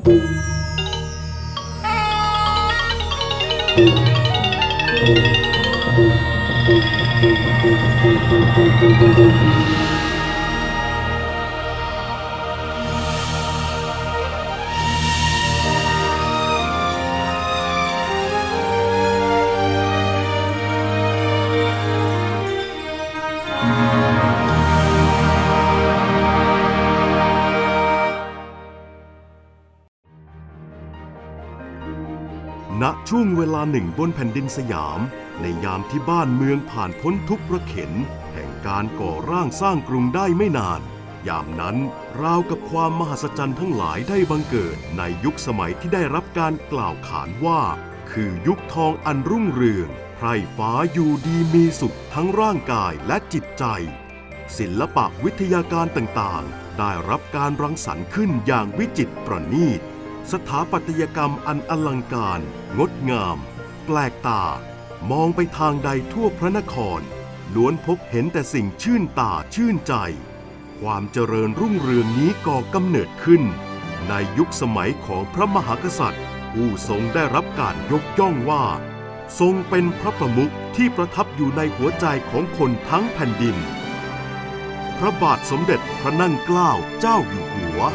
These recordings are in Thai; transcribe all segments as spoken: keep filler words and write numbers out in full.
ณช่วงเวลาหนึ่งบนแผ่นดินสยามในยามที่บ้านเมืองผ่านพ้นทุกข์ระเข็นแห่งการก่อร่างสร้างกรุงได้ไม่นานยามนั้นราวกับความมหัศจรรย์ทั้งหลายได้บังเกิดในยุคสมัยที่ได้รับการกล่าวขานว่าคือยุคทองอันรุ่งเรืองไพร่ฟ้าอยู่ดีมีสุขทั้งร่างกายและจิตใจศิลปะวิทยาการต่างๆได้รับการรังสรรค์ขึ้นอย่างวิจิตรประณีตสถาปัตยกรรมอันอลังการงดงามแปลกตามองไปทางใดทั่วพระนครล้วนพบเห็นแต่สิ่งชื่นตาชื่นใจความเจริญรุ่งเรืองนี้ก่อกำเนิดขึ้นในยุคสมัยของพระมหากษัตริย์ผู้ทรงได้รับการยกย่องว่าทรงเป็นพระประมุขที่ประทับอยู่ในหัวใจของคนทั้งแผ่นดินพระบาทสมเด็จพระนั่งเกล้าเจ้าอยู่หัว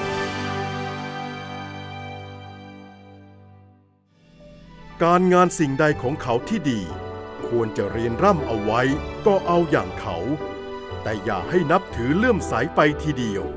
การงานสิ่งใดของเขาที่ดีควรจะเรียนร่ำเอาไว้ก็เอาอย่างเขาแต่อย่าให้นับถือเลื่อมใสไปทีเดียว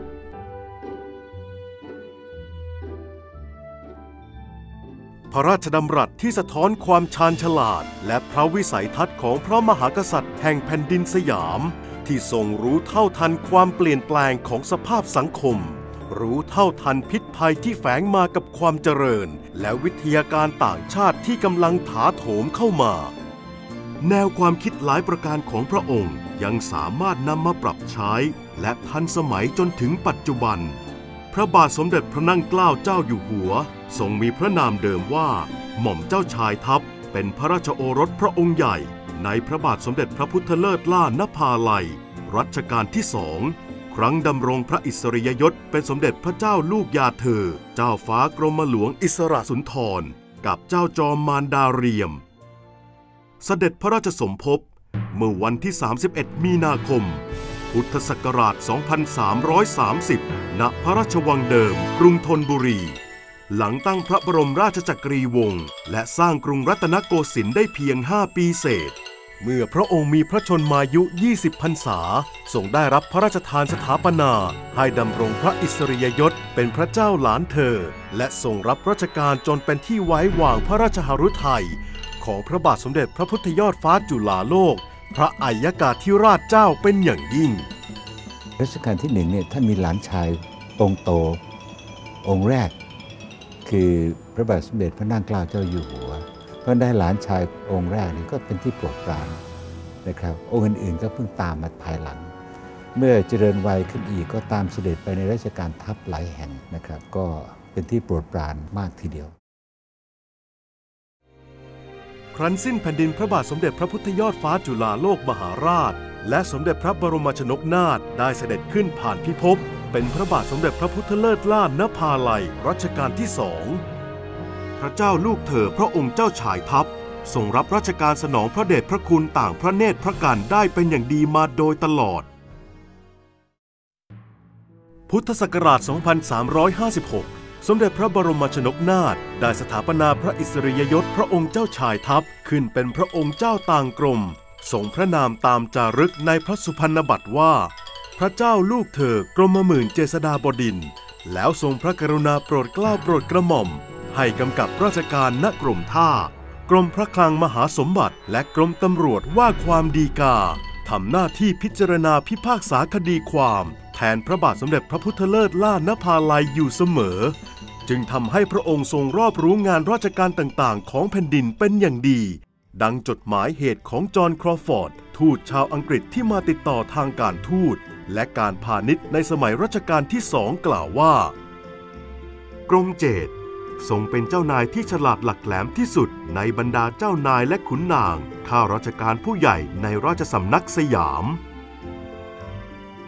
พระราชดำรัสที่สะท้อนความชาญฉลาดและพระวิสัยทัศน์ของพระมหากษัตริย์แห่งแผ่นดินสยามที่ทรงรู้เท่าทันความเปลี่ยนแปลงของสภาพสังคมรู้เท่าทันพิษภัยที่แฝงมากับความเจริญและวิทยาการต่างชาติที่กำลังถาโถมเข้ามาแนวความคิดหลายประการของพระองค์ยังสามารถนำมาปรับใช้และทันสมัยจนถึงปัจจุบันพระบาทสมเด็จพระนั่งเกล้าเจ้าอยู่หัวทรงมีพระนามเดิมว่าหม่อมเจ้าชายทัพเป็นพระราชโอรสพระองค์ใหญ่ในพระบาทสมเด็จพระพุทธเลิศล่านภาลัยรัชกาลที่สองครั้งดำรงพระอิสริยยศเป็นสมเด็จพระเจ้าลูกยาเธอเจ้าฟ้ากรมหลวงอิสระสุนทรกับเจ้าจอมมารดาเรียมเสด็จพระราชสมภพเมื่อวันที่สามสิบเอ็ดมีนาคมพุทธศักราชสองพันสามร้อยสามสิบณพระราชวังเดิมกรุงธนบุรีหลังตั้งพระบรมราชจักรีวงศ์และสร้างกรุงรัตนโกสินทร์ได้เพียงห้าปีเศษเมื่อพระองค์มีพระชนมายุยี่สิบพรรษาทรงได้รับพระราชทานสถาปนาให้ดำรงพระอิสริยยศเป็นพระเจ้าหลานเธอและทรงรับราชการจนเป็นที่ไว้วางพระราชหฤทัยของพระบาทสมเด็จพระพุทธยอดฟ้าจุฬาโลกพระอัยกาธิราชเจ้าเป็นอย่างยิ่งรัชกาลที่หนึ่งเนี่ยท่านมีหลานชายองค์โตองค์แรกคือพระบาทสมเด็จพระนั่งเกล้าเจ้าอยู่หัวเพราะได้หลานชายองค์แรกนี่ก็เป็นที่โปรดปรานนะครับองค์อื่นๆก็เพิ่งตามมาภายหลังเมื่อเจริญวัยขึ้นอีกก็ตามเสด็จไปในราชการทัพหลายแห่งนะครับก็เป็นที่โปรดปรานมากทีเดียวครั้นสิ้นแผ่นดินพระบาทสมเด็จพระพุทธยอดฟ้าจุฬาโลกมหาราชและสมเด็จพระบรมชนกนาถได้เสด็จขึ้นผ่านพิภพเป็นพระบาทสมเด็จพระพุทธเลิศล่านภาลัยรัชกาลที่สองพระเจ้าลูกเธอพระองค์เจ้าชายทัพทรงรับราชการสนองพระเดชพระคุณต่างพระเนตรพระกันได้เป็นอย่างดีมาโดยตลอดพุทธศักราชสองพันสามร้อยห้าสิบหกสมเด็จพระบรมชนกนาถได้สถาปนาพระอิสริยยศพระองค์เจ้าชายทัพขึ้นเป็นพระองค์เจ้าต่างกรมทรงพระนามตามจารึกในพระสุพรรณบัตรว่าพระเจ้าลูกเธอกรมหมื่นเจษฎาบดินทร์แล้วทรงพระกรุณาโปรดเกล้าโปรดกระหม่อมให้กำกับราชการณกรมท่ากรมพระคลังมหาสมบัติและกรมตำรวจว่าความฎีกาทำหน้าที่พิจารณาพิพากษาคดีความแทนพระบาทสมเด็จพระพุทธเลิศล่านภาลัยอยู่เสมอจึงทำให้พระองค์ทรงรอบรู้งานราชการต่างๆของแผ่นดินเป็นอย่างดีดังจดหมายเหตุของจอห์นครอฟอร์ดทูตชาวอังกฤษที่มาติดต่อทางการทูตและการพาณิชย์ในสมัยรัชกาลที่สองกล่าวว่ากรมเจตทรงเป็นเจ้านายที่ฉลาดหลักแหลมที่สุดในบรรดาเจ้านายและขุนนางข้าราชการผู้ใหญ่ในราชสำนักสยาม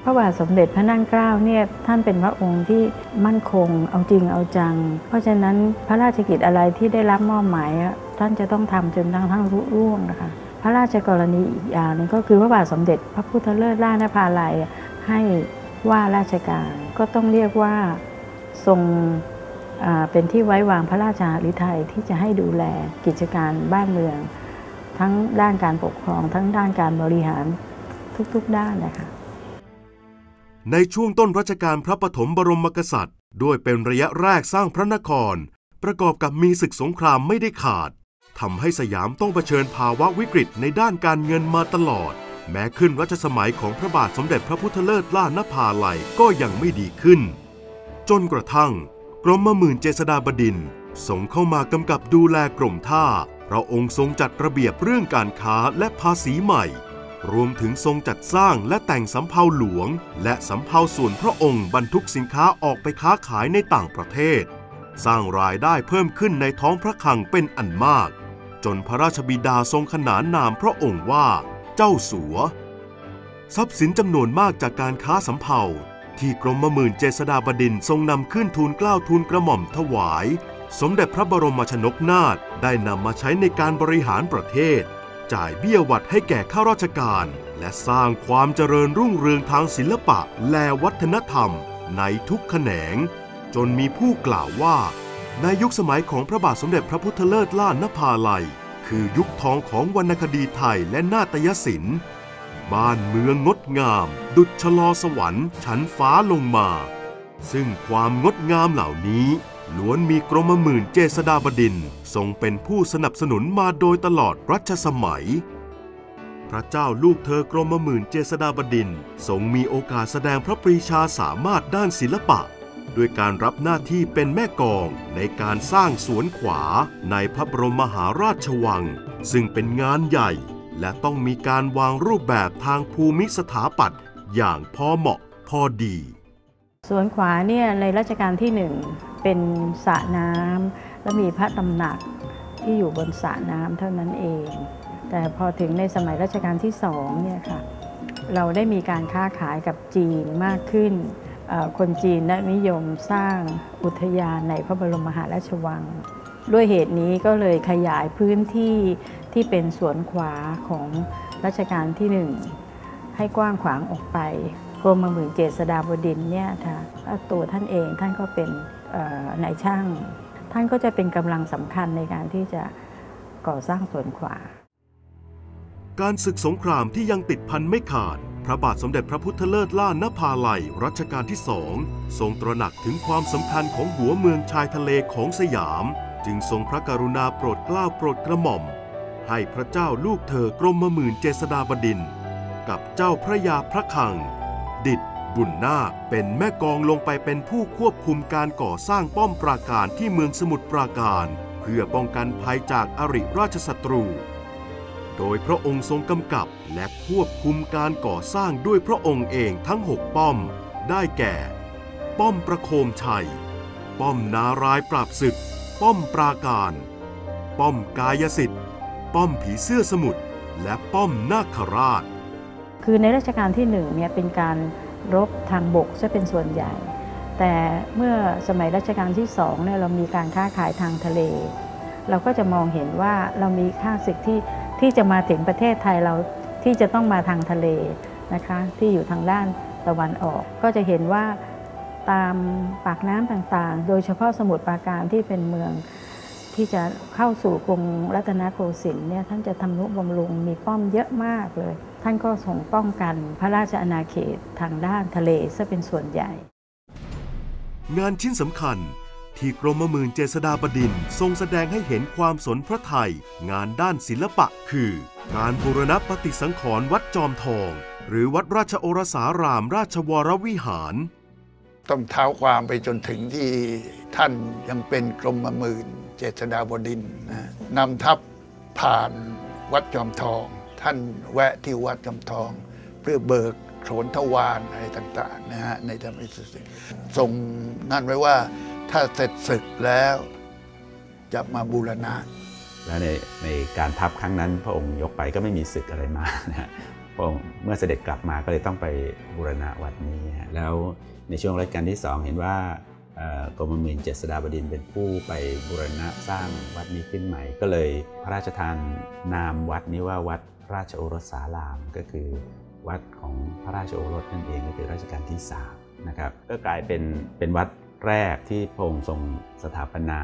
พระบาทสมเด็จพระนั่งเกล้าเนี่ยท่านเป็นพระองค์ที่มั่นคงเอาจริงเอาจังเพราะฉะนั้นพระราชกิจอะไรที่ได้รับมอบหมายท่านจะต้องทำจนทั้งรุ่งร่วงนะคะพระราชกรณีอีกอย่างนึงก็คือพระบาทสมเด็จพระพุทธเลิศล่านภาลัยให้ว่าราชการก็ต้องเรียกว่าทรงเป็นที่ไว้วางพระราชาฤทัยที่จะให้ดูแลกิจการบ้านเมืองทั้งด้านการปกครองทั้งด้านการบริหารทุกๆด้านนะคะในช่วงต้นรัชกาลพระปฐมบรมกษัตริย์ด้วยเป็นระยะแรกสร้างพระนครประกอบกับมีศึกสงครามไม่ได้ขาดทำให้สยามต้องเผชิญภาวะวิกฤตในด้านการเงินมาตลอดแม้ขึ้นรัชสมัยของพระบาทสมเด็จพระพุทธเลิศล่านภาลัยก็ยังไม่ดีขึ้นจนกระทั่งกรมหมื่นเจษฎาบดินทร์ส่งเข้ามากำกับดูแลกรมท่าพระองค์ทรงจัดระเบียบเรื่องการค้าและภาษีใหม่รวมถึงทรงจัดสร้างและแต่งสำเภาหลวงและสำเภาส่วนพระองค์บรรทุกสินค้าออกไปค้าขายในต่างประเทศสร้างรายได้เพิ่มขึ้นในท้องพระคลังเป็นอันมากจนพระราชบิดาทรงขนานนามพระองค์ว่าเจ้าสัวทรัพย์สินจำนวนมากจากการค้าสำเภาที่กรมหมื่นเจษฎาบดินทร์ทรงนำขึ้นทูลเกล้าทูลกระหม่อมถวายสมเด็จพระบรมชนกนาถได้นำมาใช้ในการบริหารประเทศจ่ายเบี้ยหวัดให้แก่ข้าราชการและสร้างความเจริญรุ่งเรืองทางศิลปะและวัฒนธรรมในทุกแขนงจนมีผู้กล่าวว่าในยุคสมัยของพระบาทสมเด็จพระพุทธเลิศล่านภาลัยคือยุคทองของวรรณคดีไทยและนาฏยศิลป์บ้านเมืองงดงามดุจชลอสวรรค์ชั้นฟ้าลงมาซึ่งความงดงามเหล่านี้ล้วนมีกรมหมื่นเจษฎาบดินทร์ทรงเป็นผู้สนับสนุนมาโดยตลอดรัชสมัยพระเจ้าลูกเธอกรมหมื่นเจษฎาบดินทร์ทรงมีโอกาสแสดงพระปรีชาสามารถด้านศิลปะด้วยการรับหน้าที่เป็นแม่กองในการสร้างสวนขวาในพระบรมมหาราชวังซึ่งเป็นงานใหญ่และต้องมีการวางรูปแบบทางภูมิสถาปัตย์อย่างพอเหมาะพอดีสวนขวาเนี่ยในรัชกาลที่หนึ่งเป็นสระน้ำและมีพระตำหนักที่อยู่บนสระน้ำเท่านั้นเองแต่พอถึงในสมัยรัชกาลที่สองเนี่ยค่ะเราได้มีการค้าขายกับจีนมากขึ้นคนจีนนิยมสร้างอุทยานในพระบรมมหาราชวังด้วยเหตุนี้ก็เลยขยายพื้นที่ที่เป็นสวนขวาของรัชกาลที่หนึ่งให้กว้างขวางออกไปกรมหมื่นเจษฎาบดินทร์เนี่ยค่ะตัวท่านเองท่านก็เป็นนายช่างท่านก็จะเป็นกำลังสำคัญในการที่จะก่อสร้างสวนขวาการศึกสงครามที่ยังติดพันไม่ขาดพระบาทสมเด็จพระพุทธเลิศล่านภาลัยรัชกาลที่สองทรงตระหนักถึงความสำคัญของหัวเมืองชายทะเลของสยามจึงทรงพระกรุณาโปรดเกล้าโปรดกระหม่อมให้พระเจ้าลูกเธอกรมหมื่นเจษฎาบดินทร์กับเจ้าพระยาพระคลังดิษฐ์บุญนาคเป็นแม่กองลงไปเป็นผู้ควบคุมการก่อสร้างป้อมปราการที่เมืองสมุทรปราการเพื่อป้องกันภัยจากอริราชศัตรูโดยพระองค์ทรงกำกับและควบคุมการก่อสร้างด้วยพระองค์เองทั้งหกป้อมได้แก่ป้อมประโคมชัยป้อมนารายปราบศึกป้อมปราการป้อมกายสิทธิ์ป้อมผีเสื้อสมุทรและป้อมนาคราชคือในรัชกาลที่หนึ่งเนี่ยเป็นการรบทางบกจะเป็นส่วนใหญ่แต่เมื่อสมัยรัชกาลที่สองเนี่ยเรามีการค้าขายทางทะเลเราก็จะมองเห็นว่าเรามีข้าศึกที่ที่จะมาถึงประเทศไทยเราที่จะต้องมาทางทะเลนะคะที่อยู่ทางด้านตะวันออกก็จะเห็นว่าตามปากน้ำต่างๆโดยเฉพาะสมุทรปราการที่เป็นเมืองที่จะเข้าสู่กรุงรัตนโกสินทร์เนี่ยท่านจะทำนุบำรุงมีป้อมเยอะมากเลยท่านก็ส่งป้องกันพระราชอาณาเขตทางด้านทะเลซะเป็นส่วนใหญ่งานชิ้นสำคัญที่กรมหมื่นเจษฎาบดินทร์ทรงแสดงให้เห็นความสนพระทัยงานด้านศิลปะคือการบูรณปฏิสังขรณ์วัดจอมทองหรือวัดราชโอรสารามราชวรวิหารต้องเท้าความไปจนถึงที่ท่านยังเป็นกรมหมื่นเจษฎาบดินทร์นะนำทัพผ่านวัดจอมทองท่านแวะที่วัดจอมทองเพื่อเบิกโขนทวารอะไรต่างๆนะฮะในธรรมอิสริทรงนั่นไว้ว่าถ้าเสร็จศึกแล้วจะมาบูรณะและในในการทัพครั้งนั้นพระองค์ยกไปก็ไม่มีศึกอะไรมานะฮะพระองค์เมื่อเสด็จกลับมาก็เลยต้องไปบูรณะวัดนี้แล้วในช่วงรัชกาลที่สองเห็นว่ากรมหมื่นเจษฎาบดินทร์เป็นผู้ไปบูรณะสร้างวัดนี้ขึ้นใหม่ก็เลยพระราชทานนามวัดนี้ว่าวัดราชโอรสสารามก็คือวัดของพระราชโอรสนั่นเองก็คือรัชกาลที่สามนะครับก็กลายเป็นเป็นวัดแรกที่พระองค์ทรงสถาปนา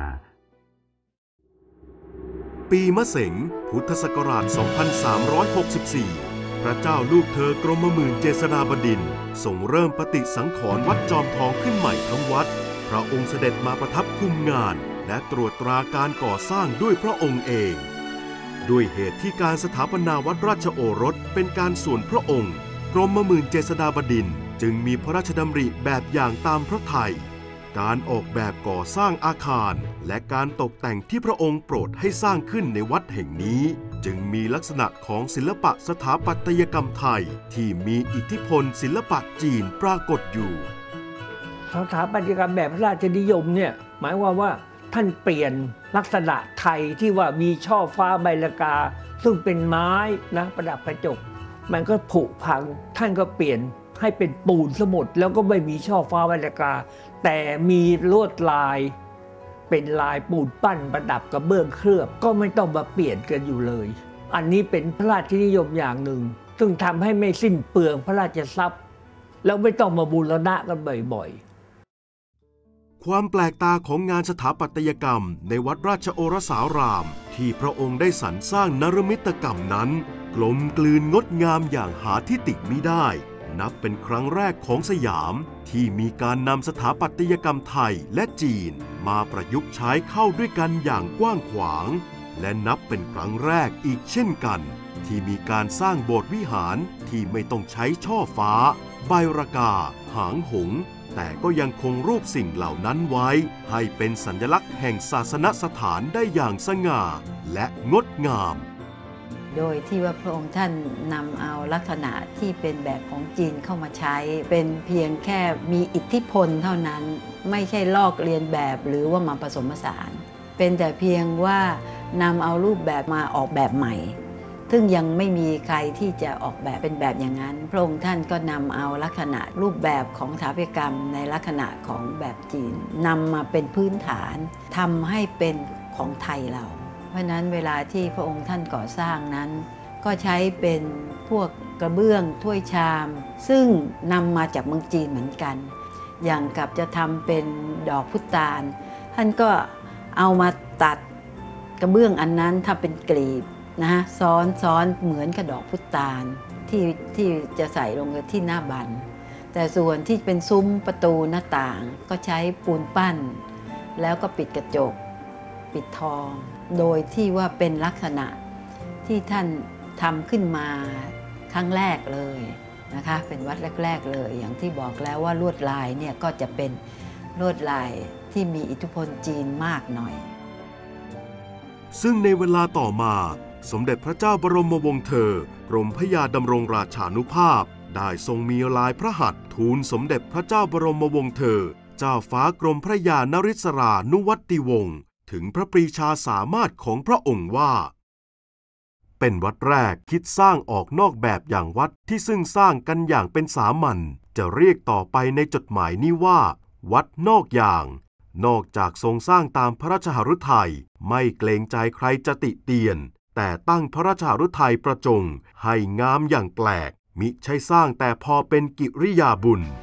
ปีมะเสงพุทธศักราช สองพันสามร้อยหกสิบสี่ พระเจ้าลูกเธอกรมหมื่นเจษฎาบดินทร์ทรงเริ่มปฏิสังขรณ์วัดจอมทองขึ้นใหม่ทั้งวัดพระองค์เสด็จมาประทับคุมงานและตรวจตราการก่อสร้างด้วยพระองค์เองด้วยเหตุที่การสถาปนาวัดราชโอรสเป็นการส่วนพระองค์กรมหมื่นเจษฎาบดินทร์จึงมีพระราชดำริแบบอย่างตามพระทัยการออกแบบก่อสร้างอาคารและการตกแต่งที่พระองค์โปรดให้สร้างขึ้นในวัดแห่งนี้จึงมีลักษณะของศิลปะสถาปัตยกรรมไทยที่มีอิทธิพลศิลปะจีนปรากฏอยู่สถาปัตยกรรมแบบพระราชนิยมเนี่ยหมายความว่าท่านเปลี่ยนลักษณะไทยที่ว่ามีช่อฟ้าใบละกาซึ่งเป็นไม้นะประดับกระจกมันก็ผุพังท่านก็เปลี่ยนให้เป็นปูนสมุดแล้วก็ไม่มีช่อฟ้าใบละกาแต่มีลวดลายเป็นลายปูนปั้นประดับกระเบื้องเคลือบก็ไม่ต้องมาเปลี่ยนกันอยู่เลยอันนี้เป็นพระราชนิยมอย่างหนึ่งซึ่งทำให้ไม่สิ้นเปลืองพระราชทรัพย์แล้วไม่ต้องมาบูรณะกันบ่อยๆความแปลกตาของงานสถาปัตยกรรมในวัดราชโอรสารามที่พระองค์ได้สรรสร้างนรมิตกรรมนั้นกลมกลืนงดงามอย่างหาที่ติมิได้นับเป็นครั้งแรกของสยามที่มีการนำสถาปัตยกรรมไทยและจีนมาประยุกต์ใช้เข้าด้วยกันอย่างกว้างขวางและนับเป็นครั้งแรกอีกเช่นกันที่มีการสร้างโบสถ์วิหารที่ไม่ต้องใช้ช่อฟ้าใบระกาหางหงส์แต่ก็ยังคงรูปสิ่งเหล่านั้นไว้ให้เป็นสัญลักษณ์แห่งศาสนสถานได้อย่างสง่าและงดงามโดยที่ว่าพระองค์ท่านนำเอาลักษณะที่เป็นแบบของจีนเข้ามาใช้เป็นเพียงแค่มีอิทธิพลเท่านั้นไม่ใช่ลอกเลียนแบบหรือว่ามาผสมผสานเป็นแต่เพียงว่านำเอารูปแบบมาออกแบบใหม่ซึ่งยังไม่มีใครที่จะออกแบบเป็นแบบอย่างนั้นพระองค์ท่านก็นำเอาลักษณะรูปแบบของสถาปัตยกรรมในลักษณะของแบบจีนนำมาเป็นพื้นฐานทำให้เป็นของไทยเราเพราะนั้นเวลาที่พระองค์ท่านก่อสร้างนั้นก็ใช้เป็นพวกกระเบื้องถ้วยชามซึ่งนำมาจากเมืองจีนเหมือนกันอย่างกับจะทำเป็นดอกพุตานท่านก็เอามาตัดกระเบื้องอันนั้นทำเป็นกลีบนะฮะซ้อนซ้อนเหมือนกับดอกพุตานที่ที่จะใส่ลงที่หน้าบันแต่ส่วนที่เป็นซุ้มประตูหน้าต่างก็ใช้ปูนปั้นแล้วก็ปิดกระจกปิดทองโดยที่ว่าเป็นลักษณะที่ท่านทำขึ้นมาครั้งแรกเลยนะคะเป็นวัดแรกๆเลยอย่างที่บอกแล้วว่าลวดลายเนี่ยก็จะเป็นลวดลายที่มีอิทธิพลจีนมากหน่อยซึ่งในเวลาต่อมาสมเด็จพระเจ้าบรมวงศ์เธอกรมพระยาดำรงราชานุภาพได้ทรงมีลายพระหัตถ์ทูลสมเด็จพระเจ้าบรมวงศ์เธอเจ้าฟ้ากรมพระยานริศรานุวัติวงศ์ถึงพระปรีชาสามารถของพระองค์ว่าเป็นวัดแรกคิดสร้างออกนอกแบบอย่างวัดที่ซึ่งสร้างกันอย่างเป็นสามัญจะเรียกต่อไปในจดหมายนี้ว่าวัดนอกอย่างนอกจากทรงสร้างตามพระราชหฤทัยไม่เกรงใจใครจะติเตียนแต่ตั้งพระราชหฤทัยประจงให้งามอย่างแปลกมิใช่สร้างแต่พอเป็นกิริยาบุญ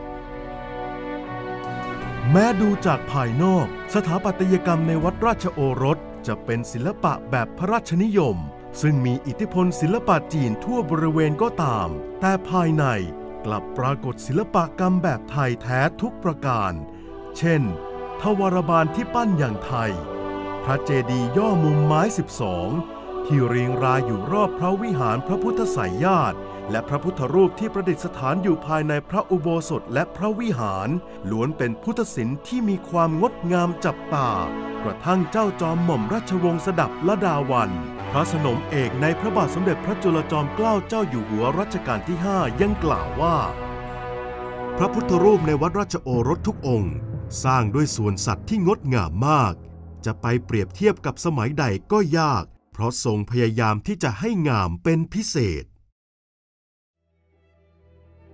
แม้ดูจากภายนอกสถาปัตยกรรมในวัดราชโอรสจะเป็นศิลปะแบบพระราชนิยมซึ่งมีอิทธิพลศิลปะจีนทั่วบริเวณก็ตามแต่ภายในกลับปรากฏศิลปกรรมแบบไทยแท้ทุกประการเช่นทวารบาลที่ปั้นอย่างไทยพระเจดีย์ย่อมุมไม้สิบสองที่เรียงรายอยู่รอบพระวิหารพระพุทธไสยญาติและพระพุทธรูปที่ประดิษฐานอยู่ภายในพระอุโบสถและพระวิหารล้วนเป็นพุทธศิลป์ที่มีความงดงามจับตากระทั่งเจ้าจอมหม่อมราชวงศ์สดับลดาวัลย์พระสนมเอกในพระบาทสมเด็จพระจุลจอมเกล้าเจ้าอยู่หัวรัชกาลที่ห้ายังกล่าวว่าพระพุทธรูปในวัดราชโอรสทุกองค์สร้างด้วยส่วนสัตว์ที่งดงามมากจะไปเปรียบเทียบกับสมัยใดก็ยากเพราะทรงพยายามที่จะให้งามเป็นพิเศษ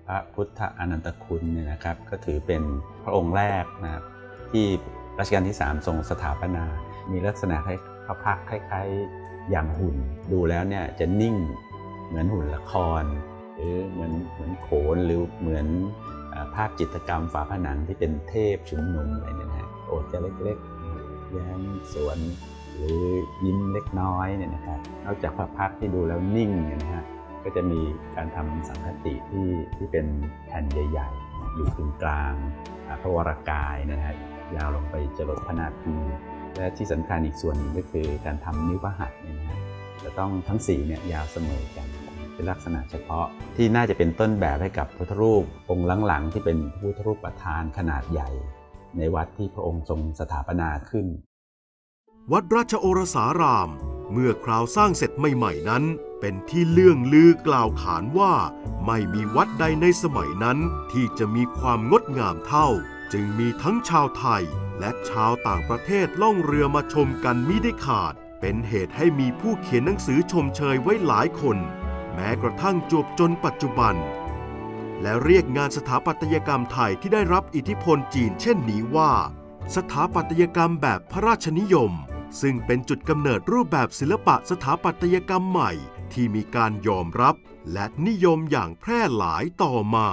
พระพุทธอนันตคุณเนี่ยนะครับก็ถือเป็นพระองค์แรกนะครับที่รัชกาลที่สามทรงสถาปนามีลักษณะคล้ายพระพักตร์คล้ายๆอย่างหุ่นดูแล้วเนี่ยจะนิ่งเหมือนหุ่นละครหรือเหมือนเหมือนโขนหรือเหมือนภาพจิตรกรรมฝาผนังที่เป็นเทพชุมนุมอะไรเนี่ยนะโอษจะเล็กๆแย้มสวนหรือยิ้มเล็กน้อยเนี่ยนะครับนอกจากพระพักตร์ที่ดูแล้วนิ่งเนี่ยนะฮะก็จะมีการทำสังฆติที่ที่เป็นแผ่นใหญ่ๆอยู่ตรงกลางพระวรากายนะฮะยาวลงไปจรดพระนาภีและที่สำคัญอีกส่วนหนึ่งก็คือการทำนิ้วพระหัตถ์เนี่ยนะฮะจะต้องทั้งสี่เนี่ยยาวเสมอกันเป็นลักษณะเฉพาะที่น่าจะเป็นต้นแบบให้กับพุทธรูปองค์หลังๆที่เป็นพุทธรูปประธานขนาดใหญ่ในวัดที่พระองค์ทรงสถาปนาขึ้นวัดราชโอรสารามเมื่อคราวสร้างเสร็จใหม่ๆนั้นเป็นที่เลื่องลือกล่าวขานว่าไม่มีวัดใดในสมัยนั้นที่จะมีความงดงามเท่าจึงมีทั้งชาวไทยและชาวต่างประเทศล่องเรือมาชมกันมิได้ขาดเป็นเหตุให้มีผู้เขียนหนังสือชมเชยไว้หลายคนแม้กระทั่งจวบจนปัจจุบันและเรียกงานสถาปัตยกรรมไทยที่ได้รับอิทธิพลจีนเช่นนี้ว่าสถาปัตยกรรมแบบพระราชนิยมซึ่งเป็นจุดกำเนิดรูปแบบศิลปะสถาปัตยกรรมใหม่ที่มีการยอมรับและนิยมอย่างแพร่หลายต่อมา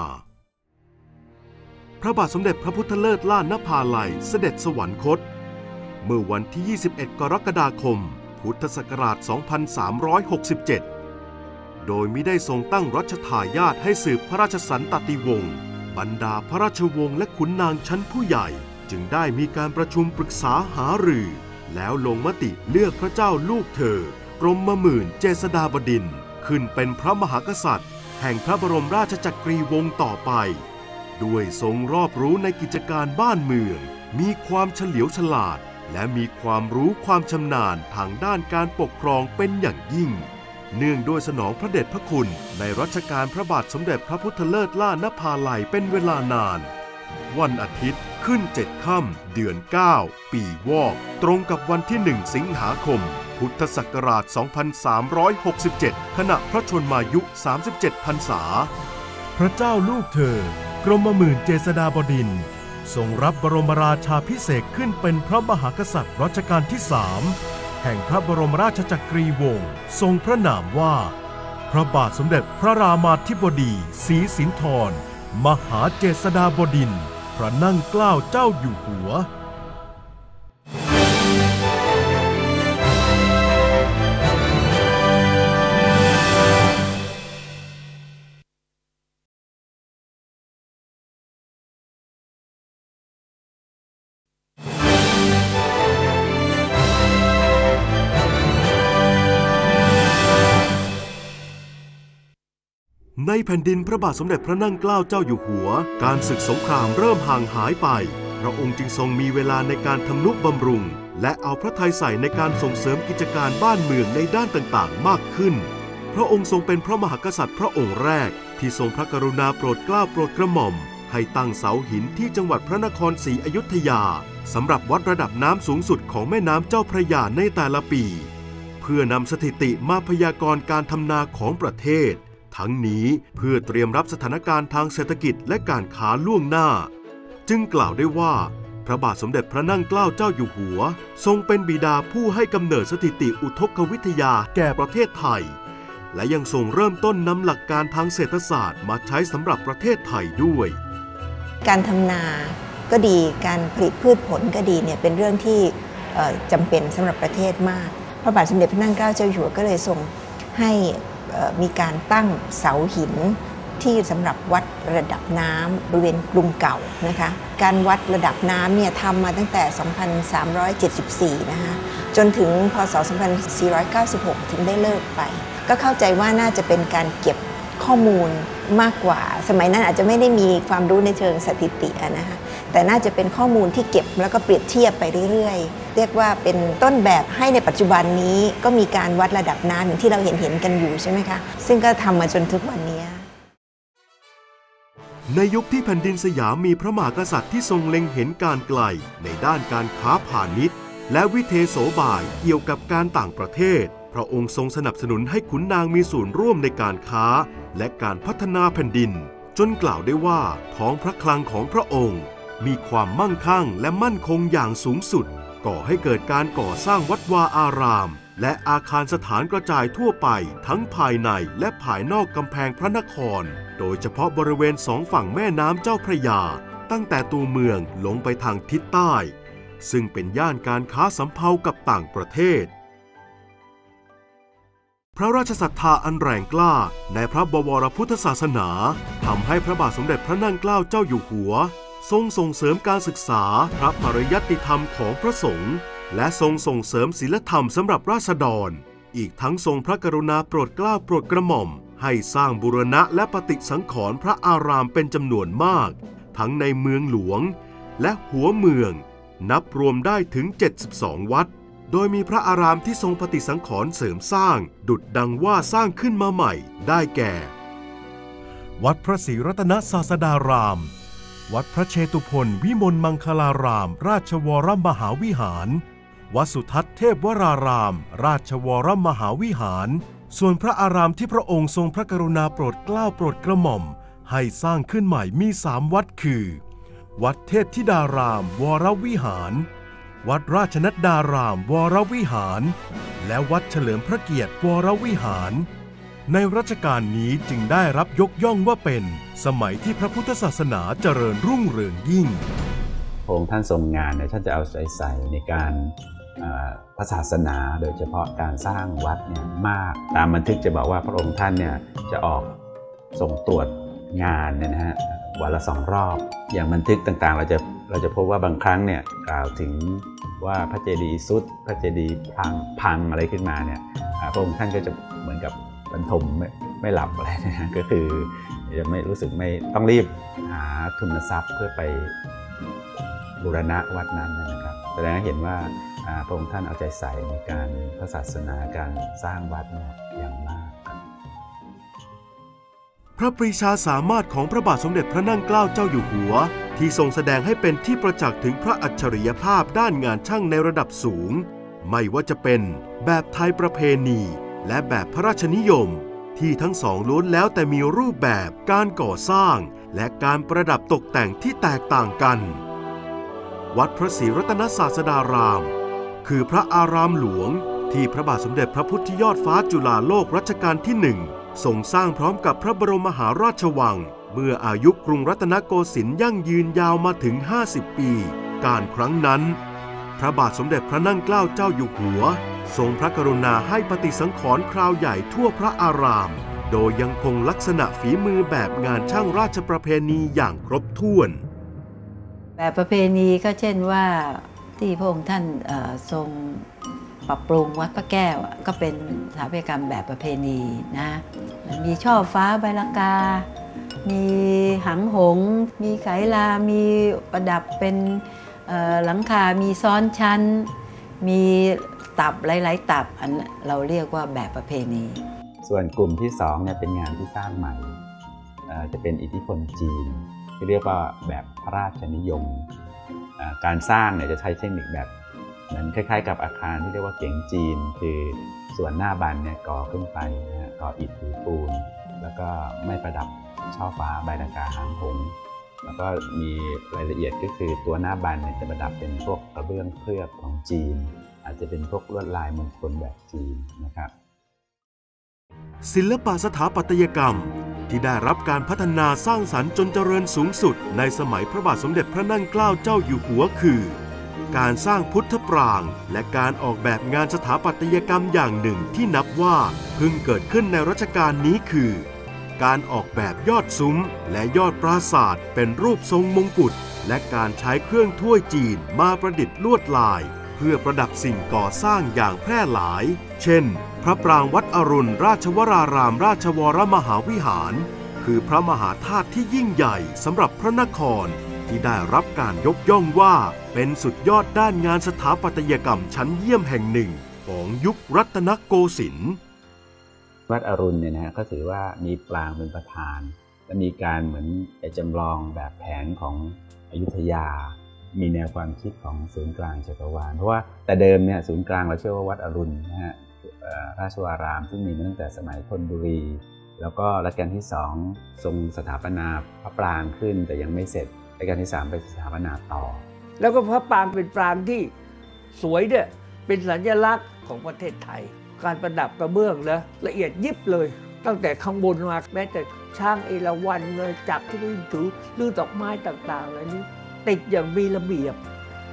พระบาทสมเด็จพระพุทธเลิศล่านภาลัยเสด็จสวรรคตเมื่อวันที่ยี่สิบเอ็ดกรกฎาคมพุทธศักราชสองพันสามร้อยหกสิบเจ็ดโดยมิได้ทรงตั้งรัชทายาทให้สืบพระราชสันตติวงศ์บรรดาพระราชวงศ์และขุนนางชั้นผู้ใหญ่จึงได้มีการประชุมปรึกษาหารือแล้วลงมติเลือกพระเจ้าลูกเธอกรมหมื่นเจษฎาบดินทร์ขึ้นเป็นพระมหากษัตริย์แห่งพระบรมราชจักรีวงศ์ต่อไปด้วยทรงรอบรู้ในกิจการบ้านเมืองมีความเฉลียวฉลาดและมีความรู้ความชำนาญทางด้านการปกครองเป็นอย่างยิ่งเนื่องโดยสนองพระเดชพระคุณในรัชกาลพระบาทสมเด็จพระพุทธเลิศล่านภาลัยเป็นเวลานานวันอาทิตย์ขึ้นเจ็ดค่ำเดือนเก้าปีวอกตรงกับวันที่หนึ่งสิงหาคมพุทธศักราชสองพันสามร้อยหกสิบเจ็ดขณะพระชนมายุสามสิบเจ็ดพรรษาพระเจ้าลูกเธอกรมหมื่นเจษฎาบดินทร์ทรงรับบรมราชาภิเษกขึ้นเป็นพระมหากษัตริย์รัชกาลที่สามแห่งพระบรมราชจักรีวงศ์ทรงพระนามว่าพระบาทสมเด็จพระรามาธิบดีศรีสินธรมหาเจษฎาบดินทร์พระนั่งเกล้าเจ้าอยู่หัวในแผ่นดินพระบาทสมเด็จพระนั่งเกล้าเจ้าอยู่หัวการศึกสงครามเริ่มห่างหายไปพระองค์จึงทรงมีเวลาในการทำนุบำรุงและเอาพระทัยใส่ในการส่งเสริมกิจการบ้านเมืองในด้านต่างๆมากขึ้นพระองค์ทรงเป็นพระมหากษัตริย์พระองค์แรกที่ทรงพระกรุณาโปรดเกล้าโปรดกระหม่อมให้ตั้งเสาหินที่จังหวัดพระนครศรีอยุธยาสำหรับวัดระดับน้ำสูงสุดของแม่น้ำเจ้าพระยาในแต่ละปีเพื่อนำสถิติมาพยากรณ์การทำนาของประเทศทั้งนี้เพื่อเตรียมรับสถานการณ์ทางเศรษฐกิจและการค้าล่วงหน้าจึงกล่าวได้ว่าพระบาทสมเด็จพระนั่งเกล้าเจ้าอยู่หัวทรงเป็นบิดาผู้ให้กำเนิดสถิติอุทกวิทยาแก่ประเทศไทยและยังทรงเริ่มต้นนำหลักการทางเศรษฐศาสตร์มาใช้สำหรับประเทศไทยด้วยการทำนาก็ดีการผลิตพืชผลก็ดีเนี่ยเป็นเรื่องที่จำเป็นสำหรับประเทศมากพระบาทสมเด็จพระนั่งเกล้าเจ้าอยู่หัวก็เลยทรงให้มีการตั้งเสาหินที่สำหรับวัดระดับน้ำบริเวณกรุงเก่านะคะการวัดระดับน้ำเนี่ยทำมาตั้งแต่ สองพันสามร้อยเจ็ดสิบสี่ นะคะจนถึงพ.ศ. สองพันสี่ร้อยเก้าสิบหก ถึงได้เลิกไปก็เข้าใจว่าน่าจะเป็นการเก็บข้อมูลมากกว่าสมัยนั้นอาจจะไม่ได้มีความรู้ในเชิงสถิตินะคะแต่น่าจะเป็นข้อมูลที่เก็บแล้วก็เปรียบเทียบไปเรื่อยๆเรียกว่าเป็นต้นแบบให้ในปัจจุบันนี้ก็มีการวัดระดับน้ำอย่างที่เราเห็นเห็นกันอยู่ใช่ไหมคะซึ่งก็ทำมาจนทุกวันนี้ในยุคที่แผ่นดินสยามมีพระมหากษัตริย์ที่ทรงเล็งเห็นการไกลในด้านการค้าพาณิชย์และวิเทโสบายเกี่ยวกับการต่างประเทศพระองค์ทรงสนับสนุนให้ขุนนางมีส่วนร่วมในการค้าและการพัฒนาแผ่นดินจนกล่าวได้ว่าท้องพระคลังของพระองค์มีความมั่งคั่งและมั่นคงอย่างสูงสุดก่อให้เกิดการก่อสร้างวัดวาอารามและอาคารสถานกระจายทั่วไปทั้งภายในและภายนอกกำแพงพระนครโดยเฉพาะบริเวณสองฝั่งแม่น้ำเจ้าพระยาตั้งแต่ตัวเมืองลงไปทางทิศใต้ซึ่งเป็นย่านการค้าสำเภากับต่างประเทศพระราชศรัทธาอันแรงกล้าในพระบวรพุทธศาสนาทำให้พระบาทสมเด็จพระนั่งเกล้าเจ้าอยู่หัวทรงส่งเสริมการศึกษาพระปริยัติธรรมของพระสงฆ์และทรงส่งเสริมศีลธรรมสำหรับราษฎรอีกทั้งทรงพระกรุณาโปรดเกล้าโปรดกระหม่อมให้สร้างบูรณะและปฏิสังขรณ์พระอารามเป็นจำนวนมากทั้งในเมืองหลวงและหัวเมืองนับรวมได้ถึงเจ็ดสิบสองวัดโดยมีพระอารามที่ทรงปฏิสังขรณ์เสริมสร้างดุจดังว่าสร้างขึ้นมาใหม่ได้แก่วัดพระศรีรัตนศาสดารามวัดพระเชตุพนวิมลมังคลารามราชวรมหาวิหารวัดสุทัศน์เทพวรารามราชวรมหาวิหารส่วนพระอารามที่พระองค์ทรงพระกรุณาโปรดเกล้าโปรดกระหม่อมให้สร้างขึ้นใหม่มีสามวัดคือวัดเทพธิดารามวรวิหารวัดราชนัดดารามวรวิหารและวัดเฉลิมพระเกียรติวรวิหารในรัชกาลนี้จึงได้รับยกย่องว่าเป็นสมัยที่พระพุทธศาสนาเจริญรุ่งเรืองยิ่งพระองค์ท่านทรงงานเนี่ยท่านจะเอาใจใส่ในการพระศาสนาโดยเฉพาะการสร้างวัดเนี่ยมากตามบันทึกจะบอกว่าพระองค์ท่านเนี่ยจะออกส่งตรวจงานเนี่ยนะฮะวันละสองรอบอย่างบันทึกต่างๆเราจะเราจะพบว่าบางครั้งเนี่ยกล่าวถึงว่าพระเจดีย์ทรุดพระเจดีย์พังพังอะไรขึ้นมาเนี่ยพระองค์ท่านก็จะเหมือนกับบรรทมไม่ไม่หลับอะไรนะฮะก็คือจะไม่รู้สึกไม่ต้องรีบหาทุนทรัพย์เพื่อไปบูรณะวัดนั้นนะครับแสดงให้เห็นว่าพระองค์ท่านเอาใจใส่ในการพระศาสนาการสร้างวัดอย่างมากพระปรีชาสามารถของพระบาทสมเด็จพระนั่งเกล้าเจ้าอยู่หัวที่ทรงแสดงให้เป็นที่ประจักษ์ถึงพระอัจฉริยภาพด้านงานช่างในระดับสูงไม่ว่าจะเป็นแบบไทยประเพณีและแบบพระราชนิยมที่ทั้งสองล้วนแล้วแต่มีรูปแบบการก่อสร้างและการประดับตกแต่งที่แตกต่างกันวัดพระศรีรัตนศาสดารามคือพระอารามหลวงที่พระบาทสมเด็จพระพุทธยอดฟ้าจุฬาโลกรัชกาลที่หนึ่งทรงสร้างพร้อมกับพระบรมมหาราชวังเมื่ออายุกรุงรัตนโกสินทร์ยั่งยืนยาวมาถึงห้าสิบปีการครั้งนั้นพระบาทสมเด็จพระนั่งเกล้าเจ้าอยู่หัวทรงพระกรุณาให้ปฏิสังขรณ์คราวใหญ่ทั่วพระอารามโดยยังคงลักษณะฝีมือแบบงานช่างราชประเพณีอย่างครบถ้วนแบบประเพณีก็เช่นว่าที่พระองค์ท่านทรงปรับปรุงวัดพระแก้วก็เป็นสถาปัตยกรรมแบบประเพณีนะมีช่อฟ้าใบลากามีหังหงส์มีไขลามีประดับเป็นหลังคามีซ้อนชั้นมีตับหลายๆตับอันเราเรียกว่าแบบประเพณีส่วนกลุ่มที่สองเนี่ยเป็นงานที่สร้างใหม่จะเป็นอิทธิพลจีนที่เรียกว่าแบบพระราชนิยมการสร้างเนี่ยจะใช้เทคนิคแบบเหมือนคล้ายๆกับอาคารที่เรียกว่าเก๋งจีนคือส่วนหน้าบันเนี่ยก่อขึ้นไปนะก่ออิฐหรือปูนแล้วก็ไม่ประดับช่อฟ้าใบลากาหางหงส์แล้วก็มีรายละเอียดก็คือตัวหน้าบันเนี่ยจะประดับเป็นพวกกระเบื้องเคลือบของจีนอาจจะเป็นพวกลวดลายมงคลแบบจีนนะครับศิลปะสถาปัตยกรรมที่ได้รับการพัฒนาสร้างสรรค์จนเจริญสูงสุดในสมัยพระบาทสมเด็จพระนั่งเกล้าเจ้าอยู่หัวคือการสร้างพุทธปรางและการออกแบบงานสถาปัตยกรรมอย่างหนึ่งที่นับว่าเพิ่งเกิดขึ้นในรัชกาลนี้คือการออกแบบยอดซุ้มและยอดปราสาทเป็นรูปทรงมงกุฎและการใช้เครื่องถ้วยจีนมาประดิษฐ์ลวดลายเพื่อประดับสิ่งก่อสร้างอย่างแพร่หลายเช่นพระปรางวัดอรุณราชวรารามราชวรมหาวิหารคือพระมหาธาตุที่ยิ่งใหญ่สำหรับพระนครที่ได้รับการยกย่องว่าเป็นสุดยอดด้านงานสถาปัตยกรรมชั้นเยี่ยมแห่งหนึ่งของยุครัตนโกสินทร์วัดอรุณเนี่ยนะฮะก็ถือว่ามีปรางเป็นประธานและมีการเหมือนไปจำลองแบบแผนของอยุธยามีแนวความคิดของศูนย์กลางจักรวาลเพราะว่าแต่เดิมเนี่ยศูนย์กลางเราเชื่อว่าวัดอรุณนะฮะราชวรารามซึ่งมีมาตั้งแต่สมัยธนบุรีแล้วก็รัชกาลที่สองทรงสถาปนาพระปรางขึ้นแต่ยังไม่เสร็จรัชกาลที่สามไปสถาปนาต่อแล้วก็พระปรางเป็นปรางที่สวยเนี่ยเป็นสัญลักษณ์ของประเทศไทยการประดับกระเบื้องนะละเอียดยิบเลยตั้งแต่ข้างบนมาแม้แต่ช่างเอราวัณเลยจับที่มือถือลื้อดอกไม้ต่างๆอะไรนี้ติดอย่างมีระเบียบ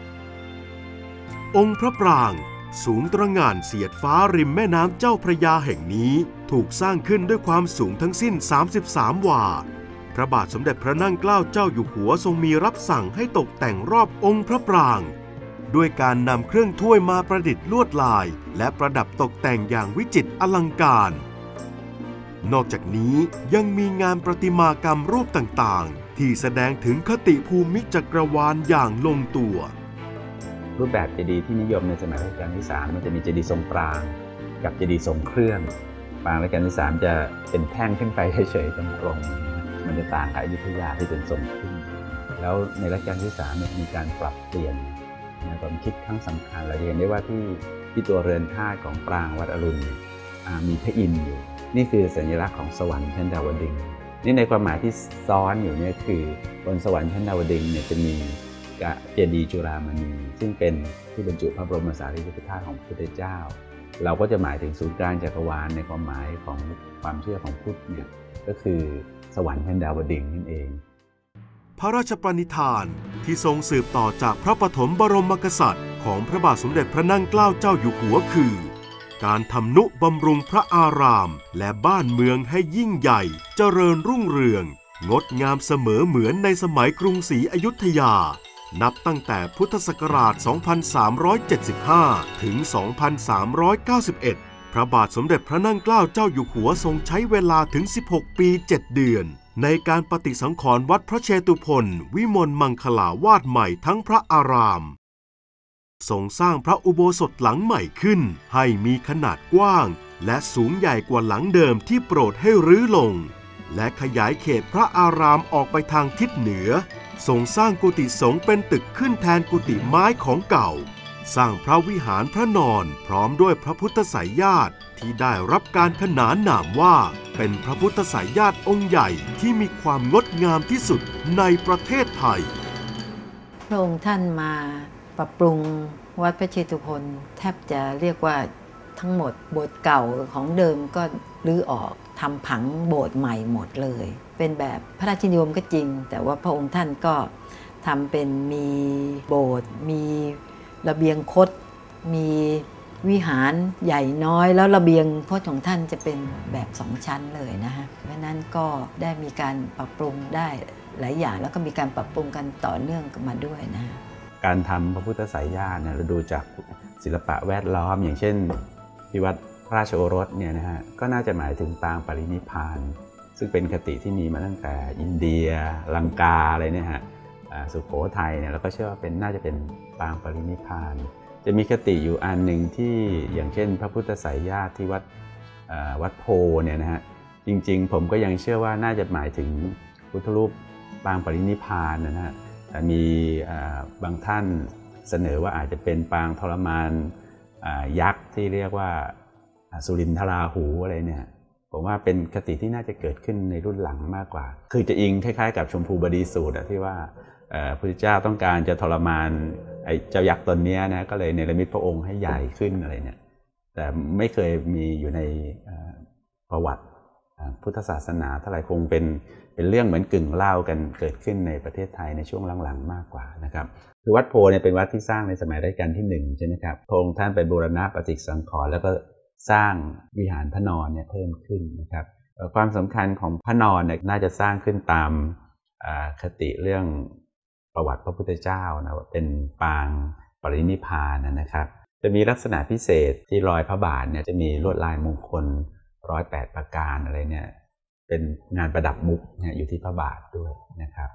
องค์พระปรางสูงตระหง่านเสียดฟ้าริมแม่น้ำเจ้าพระยาแห่งนี้ถูกสร้างขึ้นด้วยความสูงทั้งสิ้นสามสิบสามวาพระบาทสมเด็จพระนั่งเกล้าเจ้าอยู่หัวทรงมีรับสั่งให้ตกแต่งรอบองค์พระปรางด้วยการนำเครื่องถ้วยมาประดิษฐ์ลวดลายและประดับตกแต่งอย่างวิจิตรอลังการนอกจากนี้ยังมีงานประติมากรรมรูปต่างๆที่แสดงถึงคติภูมิจักรวาลอย่างลงตัวรูปแบบเจดีย์ที่นิยมในสมัยรัชกาลที่สามมันจะมีเจดีย์ทรงปรางกับเจดีย์ทรงเครื่องปรางรัชกาลที่สามจะเป็นแท่งขึ้นไปเฉยๆตรงๆมันจะต่างกับอยุธยาที่เป็นทรงขึ้นแล้วในรัชกาลที่สามมีการปรับเปลี่ยนความคิดครั้งสำคัญเราเห็นได้ว่าที่ที่ตัวเรือนธาตุของปรางวัดอรุณมีพระอินทร์อยู่นี่คือสัญลักษณ์ของสวรรค์ชั้นดาวดึงส์นี่ในความหมายที่ซ้อนอยู่เนี่ยคือบนสวรรค์ชั้นดาวดึงส์เนี่ยจะมีเจดีย์จุฬามณีซึ่งเป็นที่บรรจุพระบรมสารีริกธาตุของพระพุทธเจ้าเราก็จะหมายถึงศูนย์กลางจักรวาลในความหมายของความเชื่อของพุทธเนี่ยก็คือสวรรค์ชั้นดาวดึงส์นั่นเองพระราชปณิธานที่ทรงสืบต่อจากพระปฐมบรมกษัตริย์ของพระบาทสมเด็จพระนั่งเกล้าเจ้าอยู่หัวคือการทำนุบำรุงพระอารามและบ้านเมืองให้ยิ่งใหญ่เจริญรุ่งเรืองงดงามเสมอเหมือนในสมัยกรุงศรีอยุธยานับตั้งแต่พุทธศักราช สองพันสามร้อยเจ็ดสิบห้า ถึง สองพันสามร้อยเก้าสิบเอ็ด พระบาทสมเด็จพระนั่งเกล้าเจ้าอยู่หัวทรงใช้เวลาถึง สิบหก ปี เจ็ด เดือนในการปฏิสังขรณ์วัดพระเชตุพนวิมลมังคลาวาสใหม่ทั้งพระอารามทรงสร้างพระอุโบสถหลังใหม่ขึ้นให้มีขนาดกว้างและสูงใหญ่กว่าหลังเดิมที่โปรดให้รื้อลงและขยายเขตพระอารามออกไปทางทิศเหนือทรงสร้างกุฏิสงฆ์เป็นตึกขึ้นแทนกุฏิไม้ของเก่าสร้างพระวิหารพระนอนพร้อมด้วยพระพุทธไสยญาติที่ได้รับการขนานนามว่าเป็นพระพุทธไสยญาติองค์ใหญ่ที่มีความงดงามที่สุดในประเทศไทยพระองค์ท่านมาปรับปรุงวัดพระเชตุพนแทบจะเรียกว่าทั้งหมดโบสถ์เก่าของเดิมก็รื้อออกทำผังโบสถ์ใหม่หมดเลยเป็นแบบพระราชินีนิยมก็จริงแต่ว่าพระองค์ท่านก็ทำเป็นมีโบสถ์มีระเบียงคดมีวิหารใหญ่น้อยแล้วระเบียงคดของท่านจะเป็นแบบสองชั้นเลยนะฮะเพราะนั้นก็ได้มีการปรับปรุงได้หลายอย่างแล้วก็มีการปรับปรุงกันต่อเนื่องกันมาด้วยนะการทำพระพุทธไสยญาติเนี่ยเราดูจากศิลปะแวดล้อมอย่างเช่นที่วัดพระราชโอรสเนี่ยนะฮะก็น่าจะหมายถึงปางปรินิพพานซึ่งเป็นคติที่มีมาตั้งแต่อินเดียลังกาอะไรเนี่ยฮะสุโขทัยเนี่ยเราก็เชื่อว่าเป็นน่าจะเป็นปางปรินิพพานจะมีคติอยู่อันหนึ่งที่อย่างเช่นพระพุทธไสยญาติที่วัดวัดโพเนี่ยนะฮะจริงๆผมก็ยังเชื่อว่าน่าจะหมายถึงพุทธรูปปางปรินิพพานนะฮะแต่มีบางท่านเสนอว่าอาจจะเป็นปางทรมานยักษ์ที่เรียกว่าสุรินทราหูอะไรเนี่ยผมว่าเป็นคติที่น่าจะเกิดขึ้นในรุ่นหลังมากกว่าคือจะอิงคล้ายๆกับชมพูบดีสูตรที่ว่าพระพุทธเจ้าต้องการจะทรมานไอ้เจ้ายักษ์ตนนี้นะก็เลยเนรมิตพระองค์ให้ใหญ่ขึ้นอะไรเนี่ยแต่ไม่เคยมีอยู่ในประวัติพุทธศาสนาเท่าไหร่คงเป็นเป็นเรื่องเหมือนกึ่งเล่ากันเกิดขึ้นในประเทศไทยในช่วงหลังๆมากกว่านะครับคือวัดโพเนี่ยเป็นวัดที่สร้างในสมัยรัชกาลที่หนึ่งใช่ไหมครับพระองค์ท่านไปบูรณะปฏิสังขรณ์แล้วก็สร้างวิหารพระนอนเนี่ยเพิ่มขึ้นนะครับความสำคัญของพระนอนเนี่ยน่าจะสร้างขึ้นตามคติเรื่องประวัติพระพุทธเจ้านะเป็นปางปรินิพพานนะครับจะมีลักษณะพิเศษที่รอยพระบาทเนี่ยจะมีลวดลายมงคลร้อยแปดประการอะไรเนี่ยเป็นงานประดับมุกเนี่ยอยู่ที่พระบาทด้วยนะครับ